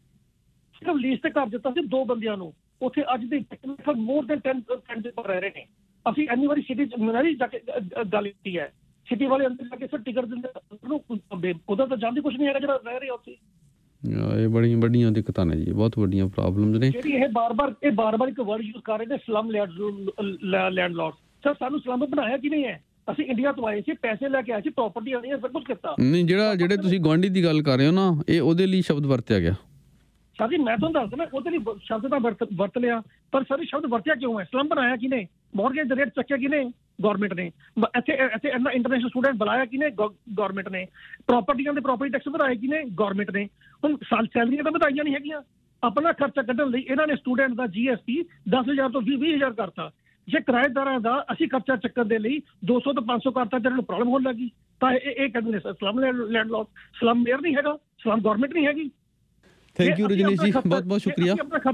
ਸਿਰਫ ਲੀਜ਼ ਤੇ ਘਰ ਦਿੱਤਾ ਸੀ 2 ਬੰਦਿਆਂ ਨੂੰ। ਉੱਥੇ ਅੱਜ ਦੀ ਮੋਰ ਦੈਨ 10 ਦੇ ਰਹਿ ਰਹੇ ਨੇ। ਅਸੀਂ ਇੰਨੀ ਵਾਰੀ ਸਿਟੀ 'ਚ ਮਨਾਲੀ ਜਾ ਕੇ ਗੱਲ ਕੀਤੀ ਹੈ, ਸਿਟੀ ਵਾਲੇ ਅੰਦਰ ਜਾ ਕੇ ਸਰ ਟਿਕਟ ਦਿੰਦੇ, ਉਹਦਾ ਤਾਂ ਜਾਂਦੀ ਕੁਝ ਨਹੀਂ ਹੈਗਾ ਜਿਹੜਾ ਰਹਿ ਰਿਹਾ ਉੱਥੇ। ਇਹ ਬੜੀਆਂ ਵੱਡੀਆਂ ਦਿੱਕਤਾਂ ਨੇ ਜੀ, ਬਹੁਤ ਵੱਡੀਆਂ ਪ੍ਰੋਬਲਮਸ ਨੇ। ਜਿਹੜੀ ਇਹ ਬਾਰ-ਬਾਰ ਇੱਕ ਵਰਡ ਯੂਜ਼ ਕਰ ਰਹੇ ਨੇ, ਸਲਮ ਲੈਂਡਲੋਰਡ। ਸਰ ਸਾਨੂੰ ਸਲਮ ਬਣਾਇਆ ਕਿ ਨਹੀਂ ਹੈ? ਅਸੀਂ ਇੰਡੀਆ ਤੋਂ ਆਏ ਸੀ, ਪੈਸੇ ਲੈ ਕੇ ਆਏ ਸੀ, ਪ੍ਰਾਪਰਟੀ ਆਣੀ ਹੈ, ਸਭ ਕੁਝ ਕੀਤਾ। ਨਹੀਂ, ਜਿਹੜੇ ਤੁਸੀਂ ਗੁਆਂਢੀ ਦੀ ਗੱਲ ਕਰ ਰਹੇ ਹੋ ਨਾ, ਇਹ ਉਹਦੇ ਲਈ ਸ਼ਬਦ ਵਰਤਿਆ ਗਿਆ। ਸਰ ਜੀ ਮੈਂ ਤੁਹਾਨੂੰ ਦੱਸਦਾ, ਉਹਦੇ ਲਈ ਸ਼ਬਦ ਤਾਂ ਵਰਤ ਲਿਆ, ਪਰ ਸਰ ਸ਼ਬਦ ਵਰਤਿਆ ਕਿਉਂ ਹੈ? ਸਲਮ ਬਣਾਇਆ ਕਿਹਨੇ? ਮੌਰਗੇਜ ਦੇ ਰੇਟ ਚੱਕਿਆ ਕਿਹਨੇ? ਗਵਰਨਮੈਂਟ ਨੇ। ਇੱਥੇ ਇੰਨਾ ਇੰਟਰਨੈਸ਼ਨਲ ਸਟੂਡੈਂਟ ਬੁਲਾਇਆ ਕਿਹਨੇ? ਗਵਰਨਮੈਂਟ ਨੇ। ਪ੍ਰਾਪਰਟੀਆਂ ਦੇ ਪ੍ਰਾਪਰਟੀ ਟੈਕਸ ਵਧਾਏ ਕਿਹਨੇ? ਗਵਰਨਮੈਂਟ ਨੇ। ਹੁਣ ਸੈਲਰੀਆਂ ਤਾਂ ਵਧਾਈਆਂ ਨਹੀਂ ਹੈਗੀਆਂ। ਆਪਣਾ ਖਰਚਾ ਕੱਢਣ ਲਈ ਇਹਨਾਂ ਨੇ ਸਟੂਡੈਂਟ ਦਾ GST 10,000 ਤੋਂ 20,000 ਕਰਤਾ। ਜੇ ਕਿਰਾਏਦਾਰਾਂ ਦਾ ਅਸੀਂ ਖਰਚਾ ਚੱਕਣ ਦੇ ਲਈ 200 ਤੋਂ 500 ਕਰਤਾ, ਜਿਹਨਾਂ ਨੂੰ ਪ੍ਰੋਬਲਮ ਹੋਣ ਲੱਗੀ, ਤਾਂ ਇਹ ਕਹਿੰਦੇ ਨੇ ਸਲਮ ਲੈਂਡਲੋਰਡ। ਸਲਮ ਮੇਅਰ ਨਹੀਂ ਹੈਗਾ, ਸਲਮ ਗਵਰਨਮੈਂਟ ਨਹੀਂ ਹੈਗੀ। ਥੈਂਕ ਯੂ ਰਜਨੀਸ਼ ਜੀ, ਬਹੁਤ ਬਹੁਤ ਸ਼ੁਕਰੀਆ।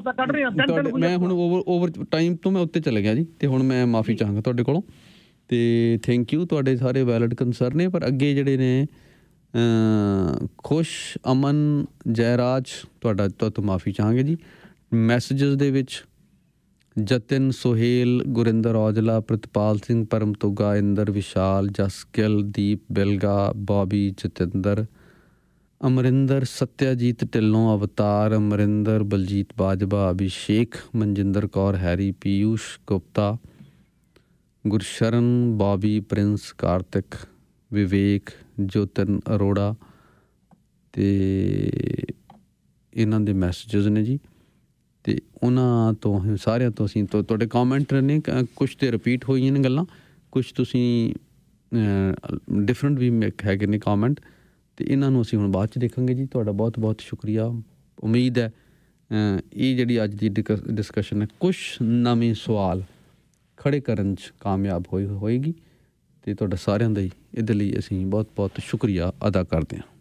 ਮੈਂ ਹੁਣ ਓਵਰ ਟਾਈਮ ਤੋਂ ਮੈਂ ਉੱਤੇ ਚਲੇ ਗਿਆ ਜੀ, ਤੇ ਹੁਣ ਮੈਂ ਮਾਫੀ ਚਾਹਾਂਗਾ ਤੁਹਾਡੇ ਕੋਲੋਂ। ਤੇ ਥੈਂਕ ਯੂ, ਤੁਹਾਡੇ ਸਾਰੇ ਵੈਲਿਡ ਕੰਸਰਨ ਨੇ। ਪਰ ਅੱਗੇ ਜਿਹੜੇ ਨੇ ਖੁਸ਼, ਅਮਨ, ਜੈਰਾਜ, ਤੁਹਾਡੇ ਤੋਂ ਮਾਫੀ ਚਾਹਾਂਗੇ ਜੀ। ਮੈਸੇਜਸ ਦੇ ਵਿੱਚ Jatin, Suhail, Gurinder Aujla, Pritpal Singh, Param Tuga, Inder, Vishal, Jaskil, Deep Bilga, Bobby, Jatinder, Amarinder, Satyajit Dhillon, Avtar, Amarinder, Baljit Bajwa, Abhishek, Manjinder Kaur, Harry, Piyush Gupta, Gursharan, Bobby, Prince, Kartik, Vivek, Jotan Arora, ਅਤੇ ਇਹਨਾਂ ਦੇ ਮੈਸੇਜਸ ਨੇ ਜੀ। ਅਤੇ ਉਹਨਾਂ ਤੋਂ ਸਾਰਿਆਂ ਤੋਂ ਅਸੀਂ ਤੁਹਾਡੇ ਕੌਮੈਂਟ ਨੇ, ਕੁਛ ਤਾਂ ਰਿਪੀਟ ਹੋਈਆਂ ਨੇ ਗੱਲਾਂ, ਕੁਛ ਤੁਸੀਂ ਡਿਫਰੈਂਟ ਵੀ ਹੈਗੇ ਨੇ ਕੌਮੈਂਟ, ਅਤੇ ਇਹਨਾਂ ਨੂੰ ਅਸੀਂ ਹੁਣ ਬਾਅਦ 'ਚ ਦੇਖਾਂਗੇ ਜੀ। ਤੁਹਾਡਾ ਬਹੁਤ ਬਹੁਤ ਸ਼ੁਕਰੀਆ। ਉਮੀਦ ਹੈ ਇਹ ਜਿਹੜੀ ਅੱਜ ਦੀ ਡਿਸਕਸ਼ਨ ਹੈ ਕੁਛ ਨਵੇਂ ਸਵਾਲ ਖੜ੍ਹੇ ਕਰਨ 'ਚ ਕਾਮਯਾਬ ਹੋਏਗੀ, ਅਤੇ ਤੁਹਾਡਾ ਸਾਰਿਆਂ ਦਾ ਹੀ ਇਹਦੇ ਲਈ ਅਸੀਂ ਬਹੁਤ ਬਹੁਤ ਸ਼ੁਕਰੀਆ ਅਦਾ ਕਰਦੇ ਹਾਂ।